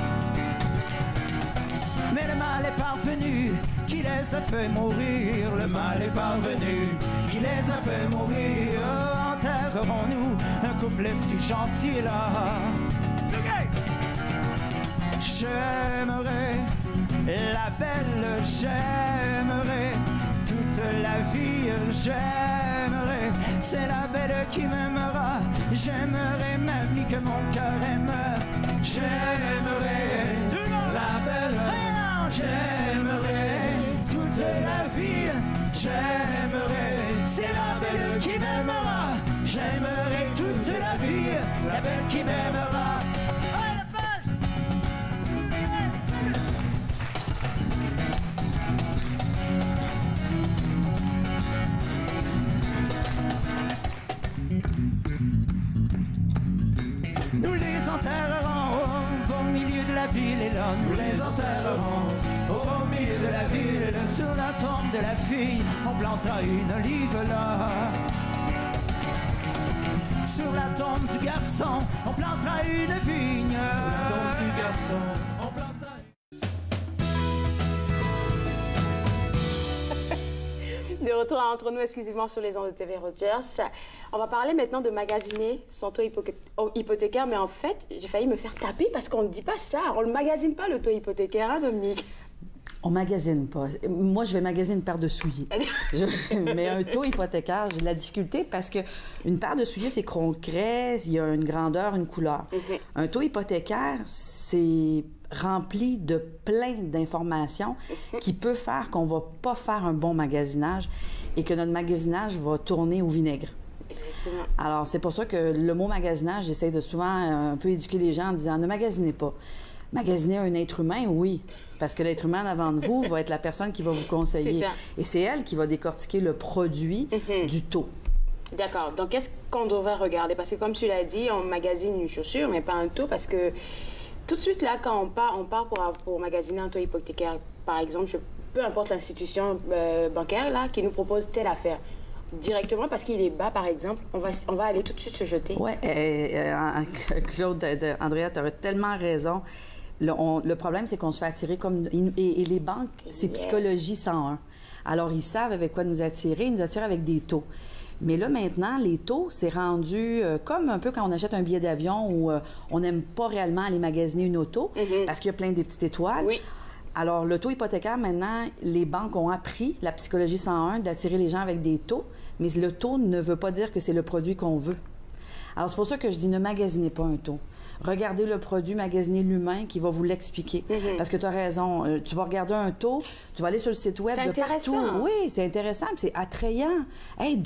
Mais le mal est parvenu, qui les a fait mourir. Le mal est parvenu, qui les a fait mourir. Enterrerons-nous un couplet si gentil là. J'aimerais la belle, j'aimerais toute la vie, j'aimerais, c'est la belle qui m'aimera, j'aimerais ma vie que mon cœur aime, j'aimerais la belle, j'aimerais toute la vie, j'aimerais, c'est la belle qui m'aimera, j'aimerais toute la vie, la belle qui m'aimera. Nous les enterrerons au milieu de la ville et là, nous les enterrerons au milieu de la ville et là, sur la tombe de la fille, on plantera une olive là. Sur la tombe du garçon, on plantera une vigne. Sur la tombe du garçon, on plantera De retour à Entre nous, exclusivement sur les ondes de TV Rogers. On va parler maintenant de magasiner son taux hypothécaire, mais en fait, j'ai failli me faire taper parce qu'on ne dit pas ça. On ne le magasine pas, le taux hypothécaire, hein, Dominique? On magasine pas. Moi, je vais magasiner une paire de souliers. Mais un taux hypothécaire, j'ai de la difficulté parce que une paire de souliers, c'est concret, il y a une grandeur, une couleur. Un taux hypothécaire, c'est rempli de plein d'informations qui peut faire qu'on va pas faire un bon magasinage et que notre magasinage va tourner au vinaigre. Exactement. Alors, c'est pour ça que le mot magasinage, j'essaie de souvent un peu éduquer les gens en disant « ne magasinez pas ». Magasiner un être humain, oui, parce que l'être humain en avant de vous va être la personne qui va vous conseiller. Et c'est elle qui va décortiquer le produit du taux. D'accord. Donc, qu'est-ce qu'on devrait regarder? Parce que comme tu l'as dit, on magasine une chaussure, mais pas un taux, parce que tout de suite, là, quand on part pour magasiner un taux hypothécaire, par exemple, peu importe l'institution bancaire, là, qui nous propose telle affaire, directement parce qu'il est bas, par exemple, on va aller tout de suite se jeter. Oui, Claude, Andrea, tu as tellement raison. Le problème, c'est qu'on se fait attirer comme... Et les banques, c'est psychologie 101. Alors, ils savent avec quoi nous attirer. Ils nous attirent avec des taux. Mais là, maintenant, les taux, c'est rendu comme un peu quand on achète un billet d'avion où on n'aime pas réellement aller magasiner une auto parce qu'il y a plein de petites étoiles. Oui. Alors, le taux hypothécaire, maintenant, les banques ont appris, la psychologie 101, d'attirer les gens avec des taux, mais le taux ne veut pas dire que c'est le produit qu'on veut. Alors, c'est pour ça que je dis ne magasinez pas un taux. Regardez le produit, magasinez l'humain qui va vous l'expliquer. Parce que tu as raison, tu vas regarder un taux, tu vas aller sur le site web de partout. Oui, c'est intéressant, c'est attrayant. Hey,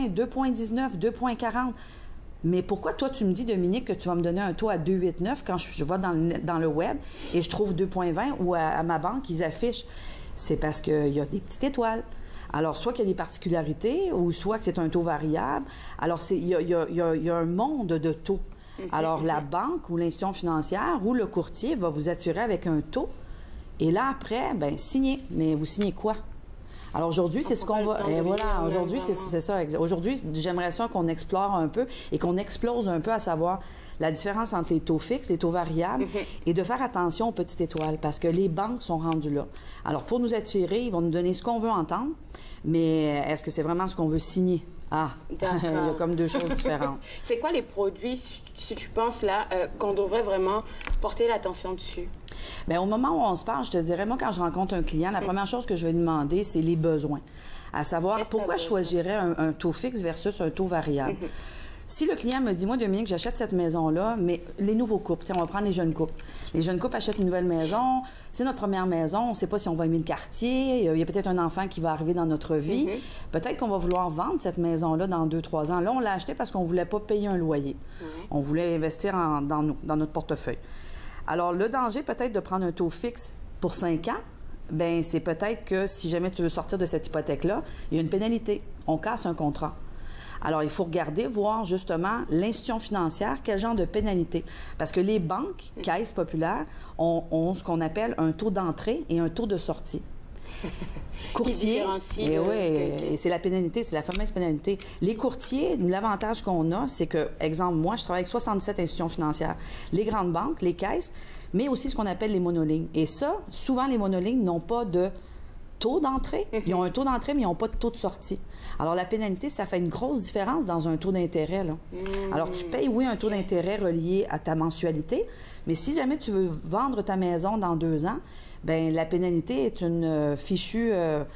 2,19, 2,40. Mais pourquoi toi, tu me dis, Dominique, que tu vas me donner un taux à 2,89 quand je vais dans le web et je trouve 2,20 ou à ma banque, ils affichent? C'est parce qu'il y a des petites étoiles. Alors, soit qu'il y a des particularités ou soit que c'est un taux variable. Alors, il y a un monde de taux. Alors, la banque ou l'institution financière ou le courtier va vous attirer avec un taux. Et là, après, bien, signez. Mais vous signez quoi? Alors aujourd'hui, c'est ce qu'on va... Et voilà, aujourd'hui, c'est ça. Aujourd'hui, j'aimerais ça qu'on explore un peu et qu'on explose un peu à savoir la différence entre les taux fixes, les taux variables et de faire attention aux petites étoiles parce que les banques sont rendues là. Alors, pour nous attirer, ils vont nous donner ce qu'on veut entendre, mais est-ce que c'est vraiment ce qu'on veut signer? Ah, il y a comme deux choses différentes. C'est quoi les produits, si tu penses là, qu'on devrait vraiment porter l'attention dessus? Bien, au moment où on se parle, je te dirais, moi, quand je rencontre un client, la première chose que je vais lui demander, c'est les besoins. À savoir, pourquoi je choisirais un taux fixe versus un taux variable. Si le client me dit, moi, Dominique, j'achète cette maison-là, mais les nouveaux couples, on va prendre les jeunes couples. Les jeunes couples achètent une nouvelle maison, c'est notre première maison, on ne sait pas si on va aimer le quartier, il y a peut-être un enfant qui va arriver dans notre vie. Peut-être qu'on va vouloir vendre cette maison-là dans 2-3 ans. Là, on l'a acheté parce qu'on ne voulait pas payer un loyer. On voulait investir dans notre portefeuille. Alors, le danger peut-être de prendre un taux fixe pour 5 ans, bien, c'est peut-être que si jamais tu veux sortir de cette hypothèque-là, il y a une pénalité. On casse un contrat. Alors, il faut regarder, voir justement l'institution financière, quel genre de pénalité. Parce que les banques, caisses populaires, ont ce qu'on appelle un taux d'entrée et un taux de sortie. Courtier, et c'est la pénalité, c'est la fameuse pénalité. Les courtiers, l'avantage qu'on a, c'est que, exemple, moi, je travaille avec 67 institutions financières. Les grandes banques, les caisses, mais aussi ce qu'on appelle les monolignes. Et ça, souvent, les monolignes n'ont pas de taux d'entrée. Ils ont un taux d'entrée, mais ils n'ont pas de taux de sortie. Alors, la pénalité, ça fait une grosse différence dans un taux d'intérêt, là. Alors, tu payes, oui, un taux d'intérêt relié à ta mensualité, mais si jamais tu veux vendre ta maison dans 2 ans, bien, la pénalité est une fichue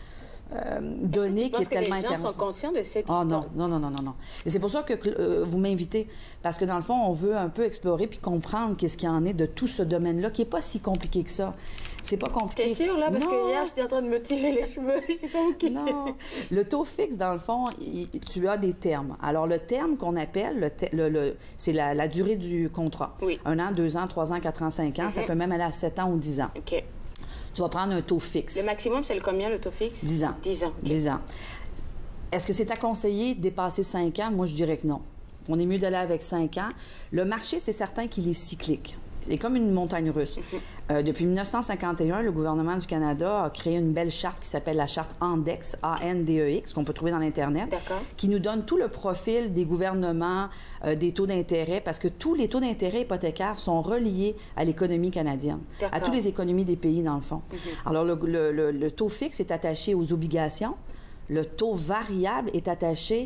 donnée qui est tellement intéressante. Est-ce que tu penses que les gens sont conscients de cette histoire? Non. Et c'est pour ça que vous m'invitez, parce que dans le fond, on veut un peu explorer puis comprendre qu'est-ce qu'il y en est de tout ce domaine-là, qui n'est pas si compliqué que ça. C'est pas compliqué. T'es sûre, là? Parce que hier, j'étais en train de me tirer les cheveux. J'étais pas OK. Non. Le taux fixe, dans le fond, tu as des termes. Alors, le terme qu'on appelle, c'est la durée du contrat. Oui. 1 an, 2 ans, 3 ans, 4 ans, 5 ans. Ça peut même aller à 7 ans ou 10 ans. OK. Tu vas prendre un taux fixe. Le maximum, c'est combien, le taux fixe? 10 ans. 10 ans. Okay. 10 ans. Est-ce que c'est à conseiller de dépasser 5 ans? Moi, je dirais que non. On est mieux d'aller avec 5 ans. Le marché, c'est certain qu'il est cyclique. C'est comme une montagne russe. Depuis 1951, le gouvernement du Canada a créé une belle charte qui s'appelle la charte ANDEX, A-N-D-E-X, qu'on peut trouver dans l'Internet, qui nous donne tout le profil des gouvernements, des taux d'intérêt, parce que tous les taux d'intérêt hypothécaires sont reliés à l'économie canadienne, à toutes les économies des pays, dans le fond. Alors, le taux fixe est attaché aux obligations, le taux variable est attaché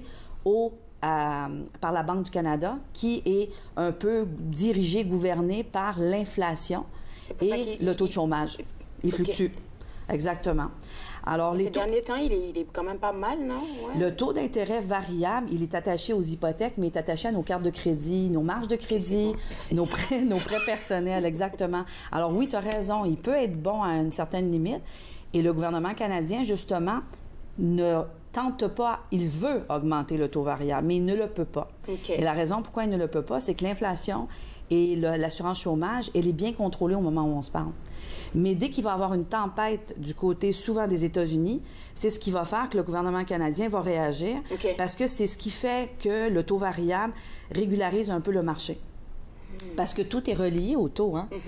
par la Banque du Canada, qui est un peu dirigé, gouverné par l'inflation et le taux de chômage. Il fluctue. Exactement. Alors, Ces derniers temps, il est quand même pas mal, non? Ouais. Le taux d'intérêt variable, il est attaché aux hypothèques, mais il est attaché à nos cartes de crédit, nos marges de crédit, nos prêts personnels, exactement. Alors oui, tu as raison, il peut être bon à une certaine limite. Et le gouvernement canadien, justement, ne tente pas, il veut augmenter le taux variable, mais il ne le peut pas. Et la raison pourquoi il ne le peut pas, c'est que l'inflation et l'assurance chômage, elle est bien contrôlée au moment où on se parle. Mais dès qu'il va y avoir une tempête du côté souvent des États-Unis, c'est ce qui va faire que le gouvernement canadien va réagir parce que c'est ce qui fait que le taux variable régularise un peu le marché. Parce que tout est relié au taux. Hein?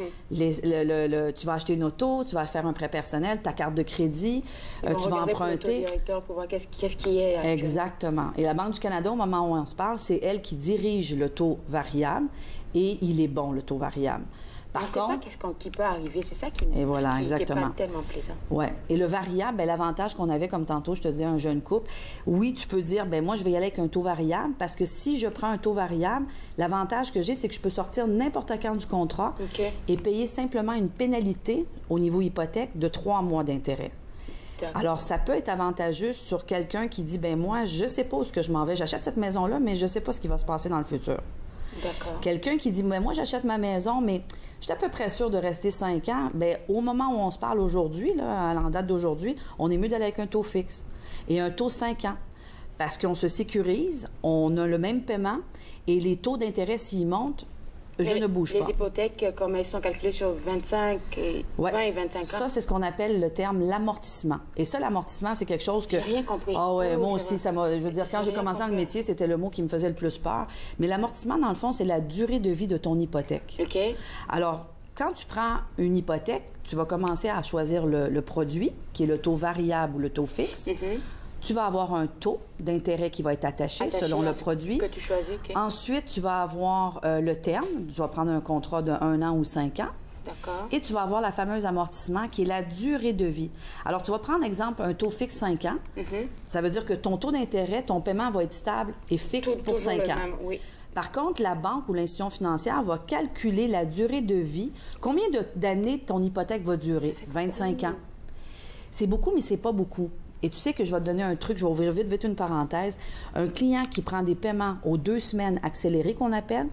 Tu vas acheter une auto, tu vas faire un prêt personnel, ta carte de crédit, tu vas emprunter. Le directeur pour voir qu'est-ce qui est. Exactement. Et la Banque du Canada, au moment où on se parle, c'est elle qui dirige le taux variable et il est bon, le taux variable. Par contre, on ne sait pas qui peut arriver, c'est ça qui n'est pas tellement plaisant. Oui. Et le variable, bien, l'avantage qu'on avait, comme tantôt, je te disais, un jeune couple, oui, tu peux dire, bien, moi, je vais y aller avec un taux variable parce que si je prends un taux variable, l'avantage que j'ai, c'est que je peux sortir n'importe quand du contrat et payer simplement une pénalité au niveau hypothèque de 3 mois d'intérêt. Alors, ça peut être avantageux sur quelqu'un qui dit, bien, moi, je ne sais pas où est-ce que je m'en vais. J'achète cette maison-là, mais je ne sais pas ce qui va se passer dans le futur. Quelqu'un qui dit, moi, j'achète ma maison, mais je suis à peu près sûre de rester 5 ans. Bien, au moment où on se parle aujourd'hui, en date d'aujourd'hui, on est mieux d'aller avec un taux fixe et un taux 5 ans. Parce qu'on se sécurise, on a le même paiement et les taux d'intérêt, s'ils montent, je ne bouge pas. Les hypothèques, comme elles sont calculées sur 25 et 20 et 25 ans. Ça, c'est ce qu'on appelle le terme l'amortissement. Et ça, l'amortissement, c'est quelque chose que... J'ai rien compris. Ah ouais, moi aussi, ça m'a... Je veux dire, quand j'ai commencé dans le métier, c'était le mot qui me faisait le plus peur. Mais l'amortissement, dans le fond, c'est la durée de vie de ton hypothèque. Alors, quand tu prends une hypothèque, tu vas commencer à choisir le produit, qui est le taux variable ou le taux fixe. Tu vas avoir un taux d'intérêt qui va être attaché selon le produit. Que tu choisis, Ensuite, tu vas avoir le terme. Tu vas prendre un contrat de 1 an ou 5 ans. Et tu vas avoir la fameuse amortissement qui est la durée de vie. Alors, tu vas prendre, exemple, un taux fixe 5 ans. Ça veut dire que ton taux d'intérêt, ton paiement va être stable et fixe pour 5 ans. Par contre, la banque ou l'institution financière va calculer la durée de vie. Combien d'années ton hypothèque va durer? 25 ans. C'est beaucoup, mais c'est pas beaucoup. Et tu sais que je vais te donner un truc, je vais ouvrir vite une parenthèse. Un client qui prend des paiements aux 2 semaines accélérés qu'on appelle,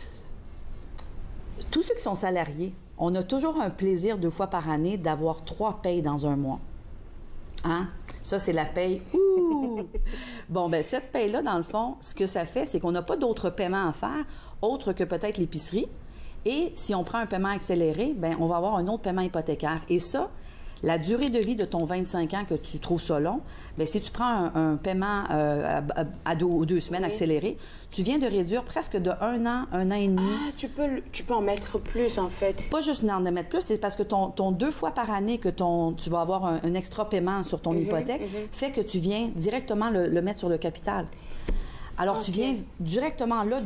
tous ceux qui sont salariés, on a toujours un plaisir 2 fois par année d'avoir 3 payes dans un mois. Hein? Ça, c'est la paye. Ouh! Bon, bien, cette paye-là, dans le fond, ce que ça fait, c'est qu'on n'a pas d'autres paiements à faire, autres que peut-être l'épicerie. Et si on prend un paiement accéléré, bien, on va avoir un autre paiement hypothécaire. Et ça, la durée de vie de ton 25 ans que tu trouves ça long, bien, si tu prends un paiement à 2 semaines accéléré, tu viens de réduire presque de 1 an, 1 an et demi. Ah, tu peux en mettre plus, en fait. Pas juste en mettre plus, c'est parce que ton 2 fois par année que tu vas avoir un extra paiement sur ton hypothèque fait que tu viens directement le mettre sur le capital. Alors, tu viens directement là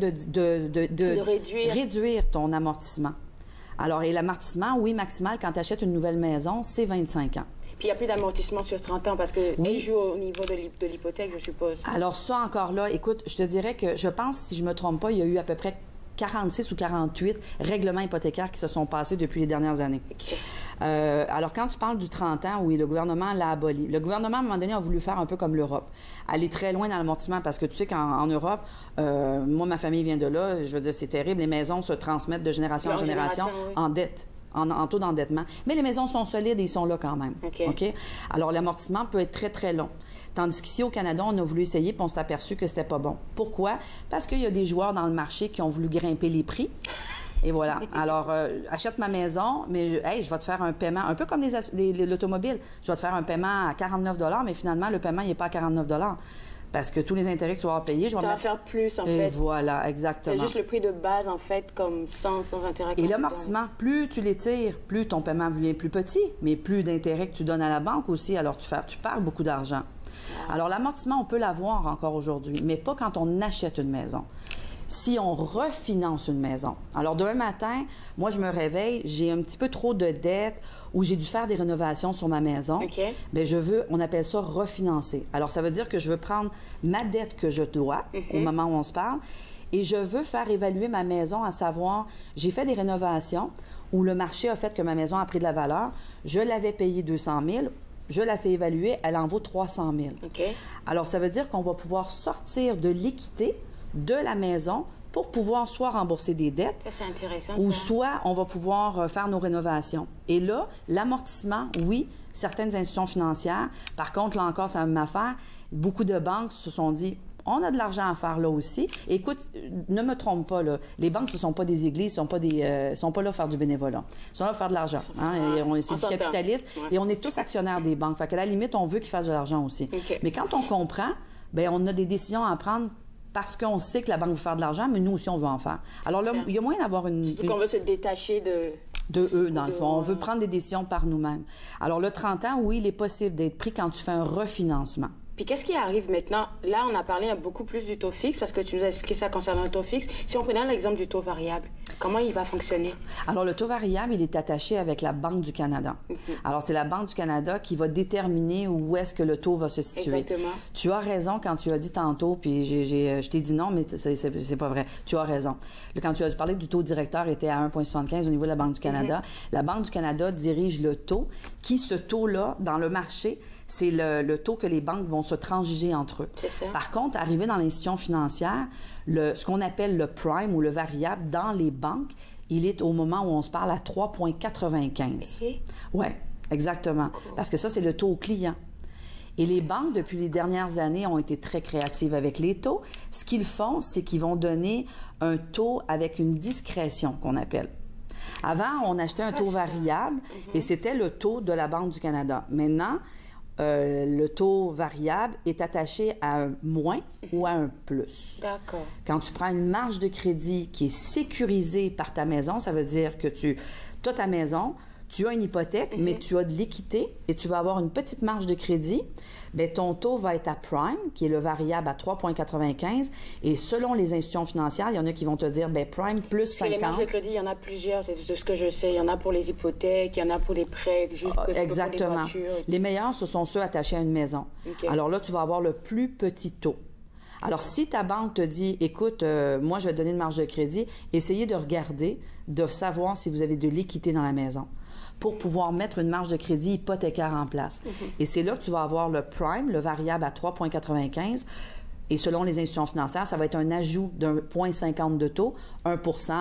de réduire ton amortissement. Alors, et l'amortissement, oui, maximal, quand tu achètes une nouvelle maison, c'est 25 ans. Puis il n'y a plus d'amortissement sur 30 ans parce qu'elle joue au niveau de l'hypothèque, je suppose. Alors ça, encore là, écoute, je te dirais que je pense, si je ne me trompe pas, il y a eu à peu près 46 ou 48 règlements hypothécaires qui se sont passés depuis les dernières années. Alors, quand tu parles du 30 ans, oui, le gouvernement l'a aboli. Le gouvernement, à un moment donné, a voulu faire un peu comme l'Europe. Aller très loin dans l'amortissement parce que tu sais qu'en Europe, moi, ma famille vient de là, je veux dire, c'est terrible. Les maisons se transmettent de génération en génération en dette. En taux d'endettement. Mais les maisons sont solides et ils sont là quand même. OK? Alors, l'amortissement peut être très, très long. Tandis qu'ici, au Canada, on a voulu essayer puis on s'est aperçu que c'était pas bon. Pourquoi? Parce qu'il y a des joueurs dans le marché qui ont voulu grimper les prix. Et voilà. Alors, achète ma maison, mais hey, je vais te faire un paiement, un peu comme l'automobile. Je vais te faire un paiement à 49 $, mais finalement, le paiement, il n'est pas à 49 $. Parce que tous les intérêts que tu vas avoir payés, je vais va faire plus, en fait. Voilà, exactement. C'est juste le prix de base, en fait, comme sans intérêt. Et l'amortissement, plus tu l'étires, plus ton paiement devient plus petit, mais plus d'intérêts que tu donnes à la banque aussi, alors tu perds beaucoup d'argent. Alors, l'amortissement, on peut l'avoir encore aujourd'hui, mais pas quand on achète une maison. Si on refinance une maison. Alors, demain matin, moi, je me réveille, j'ai un petit peu trop de dettes ou j'ai dû faire des rénovations sur ma maison. Bien, on appelle ça refinancer. Alors, ça veut dire que je veux prendre ma dette que je dois au moment où on se parle et je veux faire évaluer ma maison, à savoir, j'ai fait des rénovations. où le marché a fait que ma maison a pris de la valeur. Je l'avais payée 200 000. Je la fais évaluer, elle en vaut 300 000. Okay. Alors, ça veut dire qu'on va pouvoir sortir de l'équité de la maison pour pouvoir soit rembourser des dettes, ça, c'est intéressant, ou ça. soit on va pouvoir faire nos rénovations. Et là, l'amortissement, oui, certaines institutions financières. Par contre, là encore, c'est la même affaire. Beaucoup de banques se sont dit, on a de l'argent à faire là aussi. Écoute, ne me trompe pas, là. Les banques, ce ne sont pas des églises, sont pas là pour faire du bénévolat. Ils sont là pour faire de l'argent. Hein? C'est du capitalisme. Ouais. Et on est tous actionnaires des banques. Fait qu'à la limite, on veut qu'ils fassent de l'argent aussi. Okay. Mais quand on comprend, bien, on a des décisions à prendre parce qu'on sait que la banque veut faire de l'argent, mais nous aussi, on veut en faire. Alors là, il y a moyen d'avoir une... Surtout qu'on veut se détacher de eux, dans le fond. On veut prendre des décisions par nous-mêmes. Alors, le 30 ans, oui, il est possible d'être pris quand tu fais un refinancement. Puis qu'est-ce qui arrive maintenant? Là, on a parlé beaucoup plus du taux fixe parce que tu nous as expliqué ça concernant le taux fixe. Si on prenait l'exemple du taux variable, comment il va fonctionner? Alors, le taux variable, il est attaché avec la Banque du Canada. Alors, c'est la Banque du Canada qui va déterminer où est-ce que le taux va se situer. Exactement. Tu as raison quand tu as dit tantôt, puis je t'ai dit non, mais c'est pas vrai. Tu as raison. Quand tu as parlé du taux directeur était à 1,75 au niveau de la Banque du Canada, la Banque du Canada dirige le taux qui, ce taux-là, dans le marché, c'est le taux que les banques vont se transiger entre eux. Par contre, arrivé dans l'institution financière, ce qu'on appelle le prime ou le variable dans les banques, il est au moment où on se parle à 3,95. Oui, exactement. Parce que ça, c'est le taux au client. Et les banques, depuis les dernières années, ont été très créatives avec les taux. Ce qu'ils font, c'est qu'ils vont donner un taux avec une discrétion, qu'on appelle. Avant, on achetait un taux variable et c'était le taux de la Banque du Canada. Maintenant, le taux variable est attaché à un moins ou à un plus. D'accord. Quand tu prends une marge de crédit qui est sécurisée par ta maison, ça veut dire que tu as ta maison, tu as une hypothèque, mais tu as de l'équité et tu vas avoir une petite marge de crédit, bien, ton taux va être à prime, qui est le variable à 3,95. Et selon les institutions financières, il y en a qui vont te dire, bien, prime plus 50. Les marges de crédit, il y en a plusieurs, c'est ce que je sais. Il y en a pour les hypothèques, il y en a pour les prêts, juste exactement. Pour les voitures. Les meilleurs, ce sont ceux attachés à une maison. Okay. Alors là, tu vas avoir le plus petit taux. Alors, si ta banque te dit, écoute, moi, je vais te donner une marge de crédit, essayez de regarder, de savoir si vous avez de l'équité dans la maison pour pouvoir mettre une marge de crédit hypothécaire en place. Et c'est là que tu vas avoir le prime, le variable à 3,95. Et selon les institutions financières, ça va être un ajout d'un 0,50 de taux, 1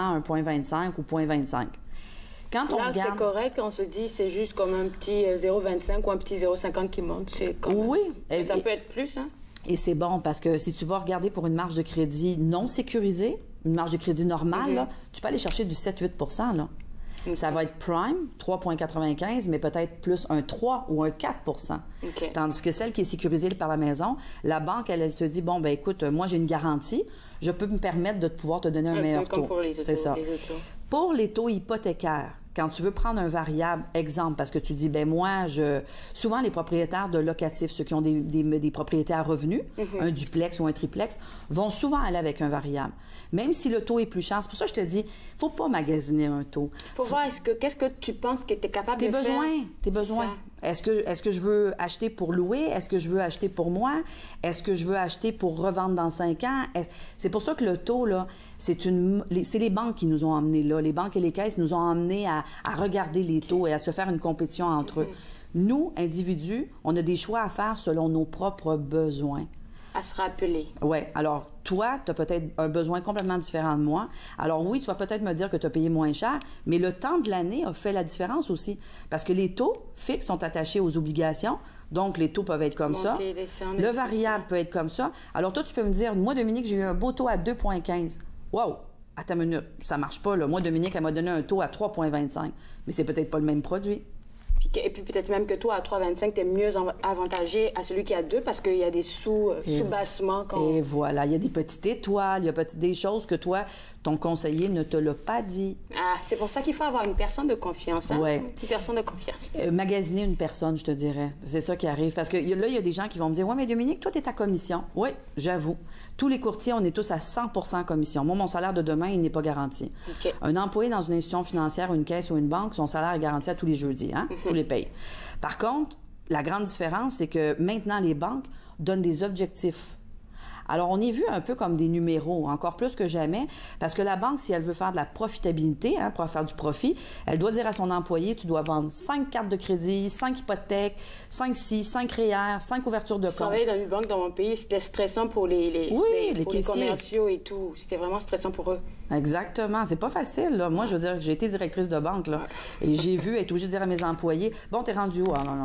1,25 ou 0,25. Quand on regarde... c'est correct, on se dit c'est juste comme un petit 0,25 ou un petit 0,50 qui monte. Oui. Ça peut être plus, hein? Et c'est bon parce que si tu vas regarder pour une marge de crédit non sécurisée, une marge de crédit normale, là, tu peux aller chercher du 7-8 %. Ça va être prime, 3,95, mais peut-être plus un 3 ou un 4 Tandis que celle qui est sécurisée par la maison, la banque, elle se dit, bon, ben écoute, moi, j'ai une garantie, je peux me permettre de pouvoir te donner un meilleur taux. Comme pour les autos. C'est ça. Pour les taux hypothécaires, quand tu veux prendre un variable, exemple, parce que tu dis, ben moi, souvent les propriétaires de locatifs, ceux qui ont des propriétés à revenus, un duplex ou un triplex, vont souvent aller avec un variable. Même si le taux est plus cher. C'est pour ça que je te dis, il ne faut pas magasiner un taux. Faut voir, qu'est-ce que tu penses que tu es capable de faire? Tes besoins. Est-ce que je veux acheter pour louer? Est-ce que je veux acheter pour moi? Est-ce que je veux acheter pour revendre dans 5 ans? C'est pour ça que le taux, là, c'est les banques qui nous ont emmenés là. Les banques et les caisses nous ont emmenés à regarder les taux et à se faire une compétition entre eux. Nous, individus, on a des choix à faire selon nos propres besoins. À se rappeler. Oui. Alors, toi, tu as peut-être un besoin complètement différent de moi. Alors oui, tu vas peut-être me dire que tu as payé moins cher, mais le temps de l'année a fait la différence aussi. Parce que les taux fixes sont attachés aux obligations, donc les taux peuvent être comme ça. Le variable peut être comme ça. Alors toi, tu peux me dire, moi, Dominique, j'ai eu un beau taux à 2,15. Wow! Attends une minute, ça marche pas, là. Moi, Dominique, elle m'a donné un taux à 3,25. Mais c'est peut-être pas le même produit. Et puis peut-être même que toi, à 3,25, tu es mieux avantagé à celui qui a 2 parce qu'il y a des sous-bassements. Et voilà, il y a des petites étoiles, il y a des choses que toi, ton conseiller ne te l'a pas dit. Ah, c'est pour ça qu'il faut avoir une personne de confiance. Hein? Ouais. Une personne de confiance. Magasiner une personne, je te dirais. C'est ça qui arrive. Parce que là, il y a des gens qui vont me dire, ouais, mais Dominique, toi, tu es à commission. Oui, j'avoue. Tous les courtiers, on est tous à 100% commission. Moi, mon salaire de demain, il n'est pas garanti. Okay. Un employé dans une institution financière, une caisse ou une banque, son salaire est garanti à tous les jeudis, hein? Tous les payes. Par contre, la grande différence, c'est que maintenant, les banques donnent des objectifs. Alors, on est vu un peu comme des numéros, encore plus que jamais, parce que la banque, si elle veut faire de la profitabilité, hein, pour faire du profit, elle doit dire à son employé, tu dois vendre 5 cartes de crédit, 5 hypothèques, 5 CI, 5 REER, 5 ouvertures de compte. Je travaillais dans une banque dans mon pays, c'était stressant pour les commerciaux et tout. C'était vraiment stressant pour eux. Exactement. C'est pas facile, là. Moi, je veux dire, j'ai été directrice de banque, là, et j'ai vu être obligée de dire à mes employés, bon, t'es rendu où? Ah, non.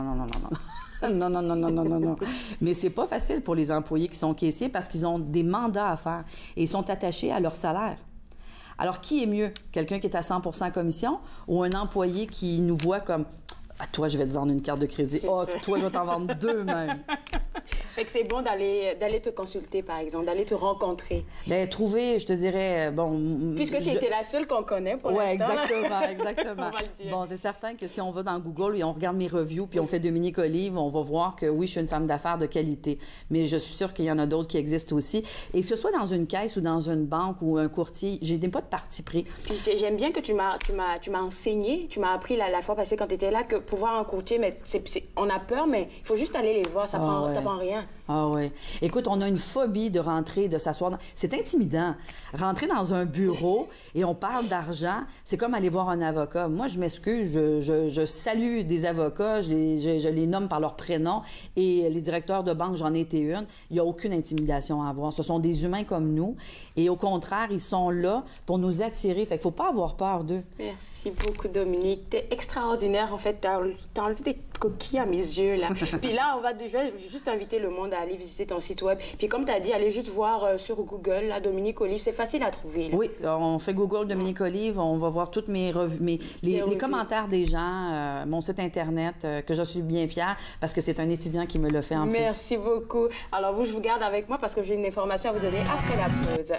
Non. Mais c'est pas facile pour les employés qui sont caissiers parce qu'ils ont des mandats à faire et ils sont attachés à leur salaire. Alors, qui est mieux? Quelqu'un qui est à 100% commission ou un employé qui nous voit comme « Ah, toi, je vais te vendre une carte de crédit. Oh, toi, je vais t'en vendre 2 même. » Fait que c'est bon d'aller te consulter, par exemple, d'aller te rencontrer. Bien, trouver, je te dirais, bon... Puisque tu étais la seule qu'on connaît pour l'instant. Oui, exactement. On va le dire. Bon, c'est certain que si on va dans Google et on regarde mes reviews, puis on fait Dominique Olive, on va voir que oui, je suis une femme d'affaires de qualité. Mais je suis sûre qu'il y en a d'autres qui existent aussi. Et que ce soit dans une caisse ou dans une banque ou un courtier, j'ai pas de parti pris. Puis j'aime bien que tu m'as enseigné, tu m'as appris la fois passée quand tu étais là, que pour voir un courtier, mais on a peur, mais il faut juste aller les voir, ça prend rien. Ah oui. Écoute, on a une phobie de rentrer, de s'asseoir. C'est intimidant. Rentrer dans un bureau et on parle d'argent, c'est comme aller voir un avocat. Moi, je m'excuse, je salue des avocats, je les nomme par leur prénom et les directeurs de banque, j'en ai été une. Il n'y a aucune intimidation à avoir. Ce sont des humains comme nous et au contraire, ils sont là pour nous attirer. Fait qu'il ne faut pas avoir peur d'eux. Merci beaucoup, Dominique. T'es extraordinaire. En fait, t'as enlevé des coquilles à mes yeux, là. Puis là, je vais juste inviter le monde à aller visiter ton site web. Puis comme tu as dit, allez juste voir sur Google, là, Dominique Olive, c'est facile à trouver. Là. Oui, on fait Google Dominique Olive, on va voir toutes mes les commentaires des gens, mon site Internet, que je suis bien fière parce que c'est un étudiant qui me l'a fait en plus. Merci beaucoup. Alors vous, je vous garde avec moi parce que j'ai une information à vous donner après la pause.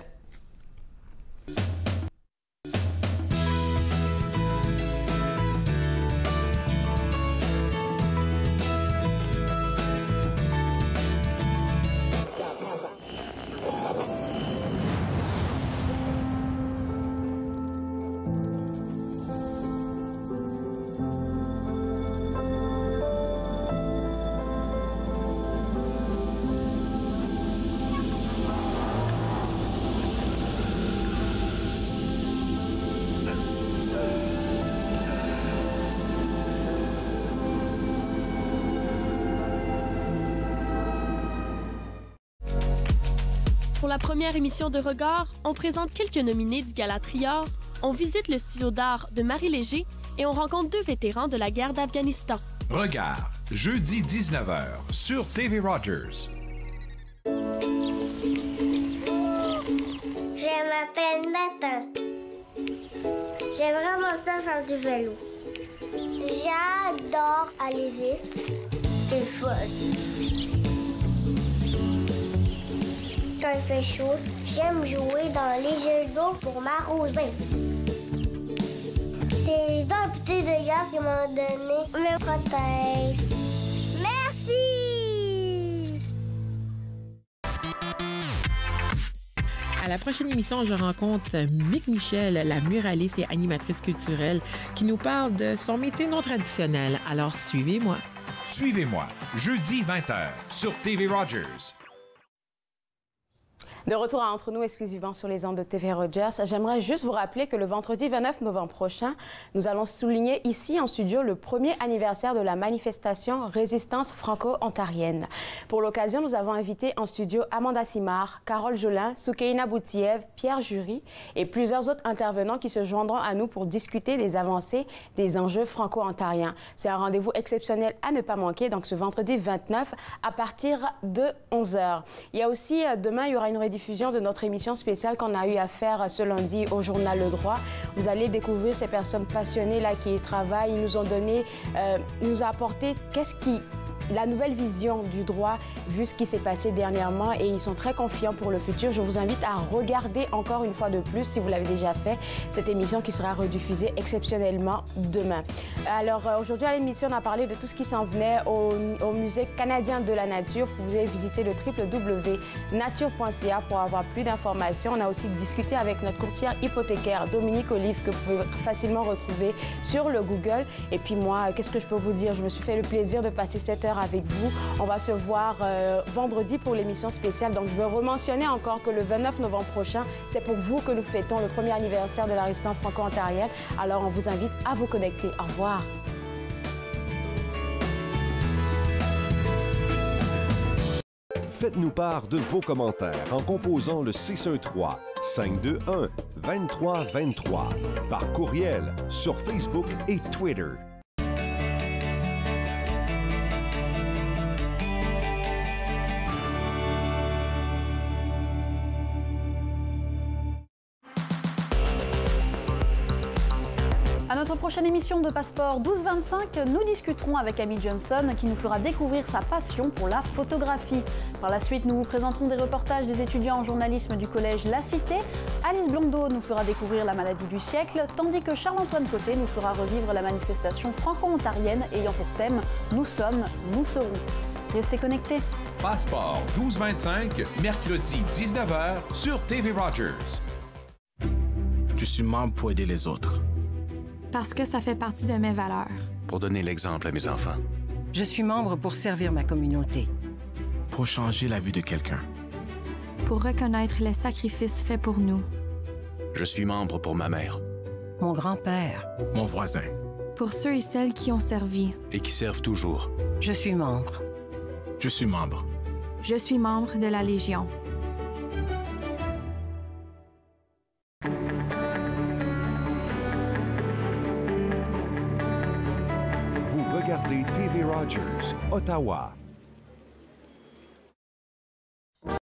Pour la première émission de Regard, on présente quelques nominés du Gala Trior, on visite le studio d'art de Marie Léger et on rencontre 2 vétérans de la guerre d'Afghanistan. Regard, jeudi 19h sur TV Rogers. Je m'appelle Nathan. J'aime vraiment ça faire du vélo. J'adore aller vite. C'est fun. Quand il fait chaud, j'aime jouer dans les jeux d'eau pour m'arroser. C'est les amputés de guerre qui m'ont donné me protège. Merci! À la prochaine émission, je rencontre Mick Michel, la muraliste et animatrice culturelle, qui nous parle de son métier non traditionnel. Alors, suivez-moi. Suivez-moi, jeudi 20h sur TV Rogers. De retour à Entre nous exclusivement sur les ondes de TV Rogers, j'aimerais juste vous rappeler que le vendredi 29 novembre prochain, nous allons souligner ici en studio le 1er anniversaire de la manifestation Résistance franco-ontarienne. Pour l'occasion, nous avons invité en studio Amanda Simard, Carole Jolin, Soukeina Boutiev, Pierre Jury et plusieurs autres intervenants qui se joindront à nous pour discuter des avancées des enjeux franco-ontariens. C'est un rendez-vous exceptionnel à ne pas manquer, donc ce vendredi 29 à partir de 11h. Il y a aussi, demain, il y aura une diffusion de notre émission spéciale qu'on a eu à faire ce lundi au journal Le Droit. Vous allez découvrir ces personnes passionnées là qui y travaillent. Ils nous ont donné, nous ont apporté la nouvelle vision du droit vu ce qui s'est passé dernièrement et ils sont très confiants pour le futur. Je vous invite à regarder encore une fois de plus, si vous l'avez déjà fait, cette émission qui sera rediffusée exceptionnellement demain. Alors aujourd'hui à l'émission, on a parlé de tout ce qui s'en venait au Musée canadien de la nature. Vous pouvez visiter le www.nature.ca pour avoir plus d'informations. On a aussi discuté avec notre courtière hypothécaire Dominique Olive que vous pouvez facilement retrouver sur le Google. Et puis moi, qu'est-ce que je peux vous dire? Je me suis fait le plaisir de passer 7 heures avec vous. On va se voir vendredi pour l'émission spéciale. Donc, je veux rementionner encore que le 29 novembre prochain, c'est pour vous que nous fêtons le premier anniversaire de la résistance franco-ontarienne. Alors, on vous invite à vous connecter. Au revoir. Faites-nous part de vos commentaires en composant le 613-521-2323 par courriel sur Facebook et Twitter. À notre prochaine émission de Passeport 1225, nous discuterons avec Amy Johnson qui nous fera découvrir sa passion pour la photographie. Par la suite, nous vous présenterons des reportages des étudiants en journalisme du collège La Cité. Alice Blondeau nous fera découvrir la maladie du siècle, tandis que Charles-Antoine Côté nous fera revivre la manifestation franco-ontarienne ayant pour thème « Nous sommes, nous serons ». Restez connectés. Passeport 1225, mercredi 19h sur TV Rogers. Je suis membre pour aider les autres. Parce que ça fait partie de mes valeurs. Pour donner l'exemple à mes enfants. Je suis membre pour servir ma communauté. Pour changer la vie de quelqu'un. Pour reconnaître les sacrifices faits pour nous. Je suis membre pour ma mère. Mon grand-père. Mon voisin. Pour ceux et celles qui ont servi. Et qui servent toujours. Je suis membre. Je suis membre. Je suis membre de la Légion. Regardez TV Rogers, Ottawa.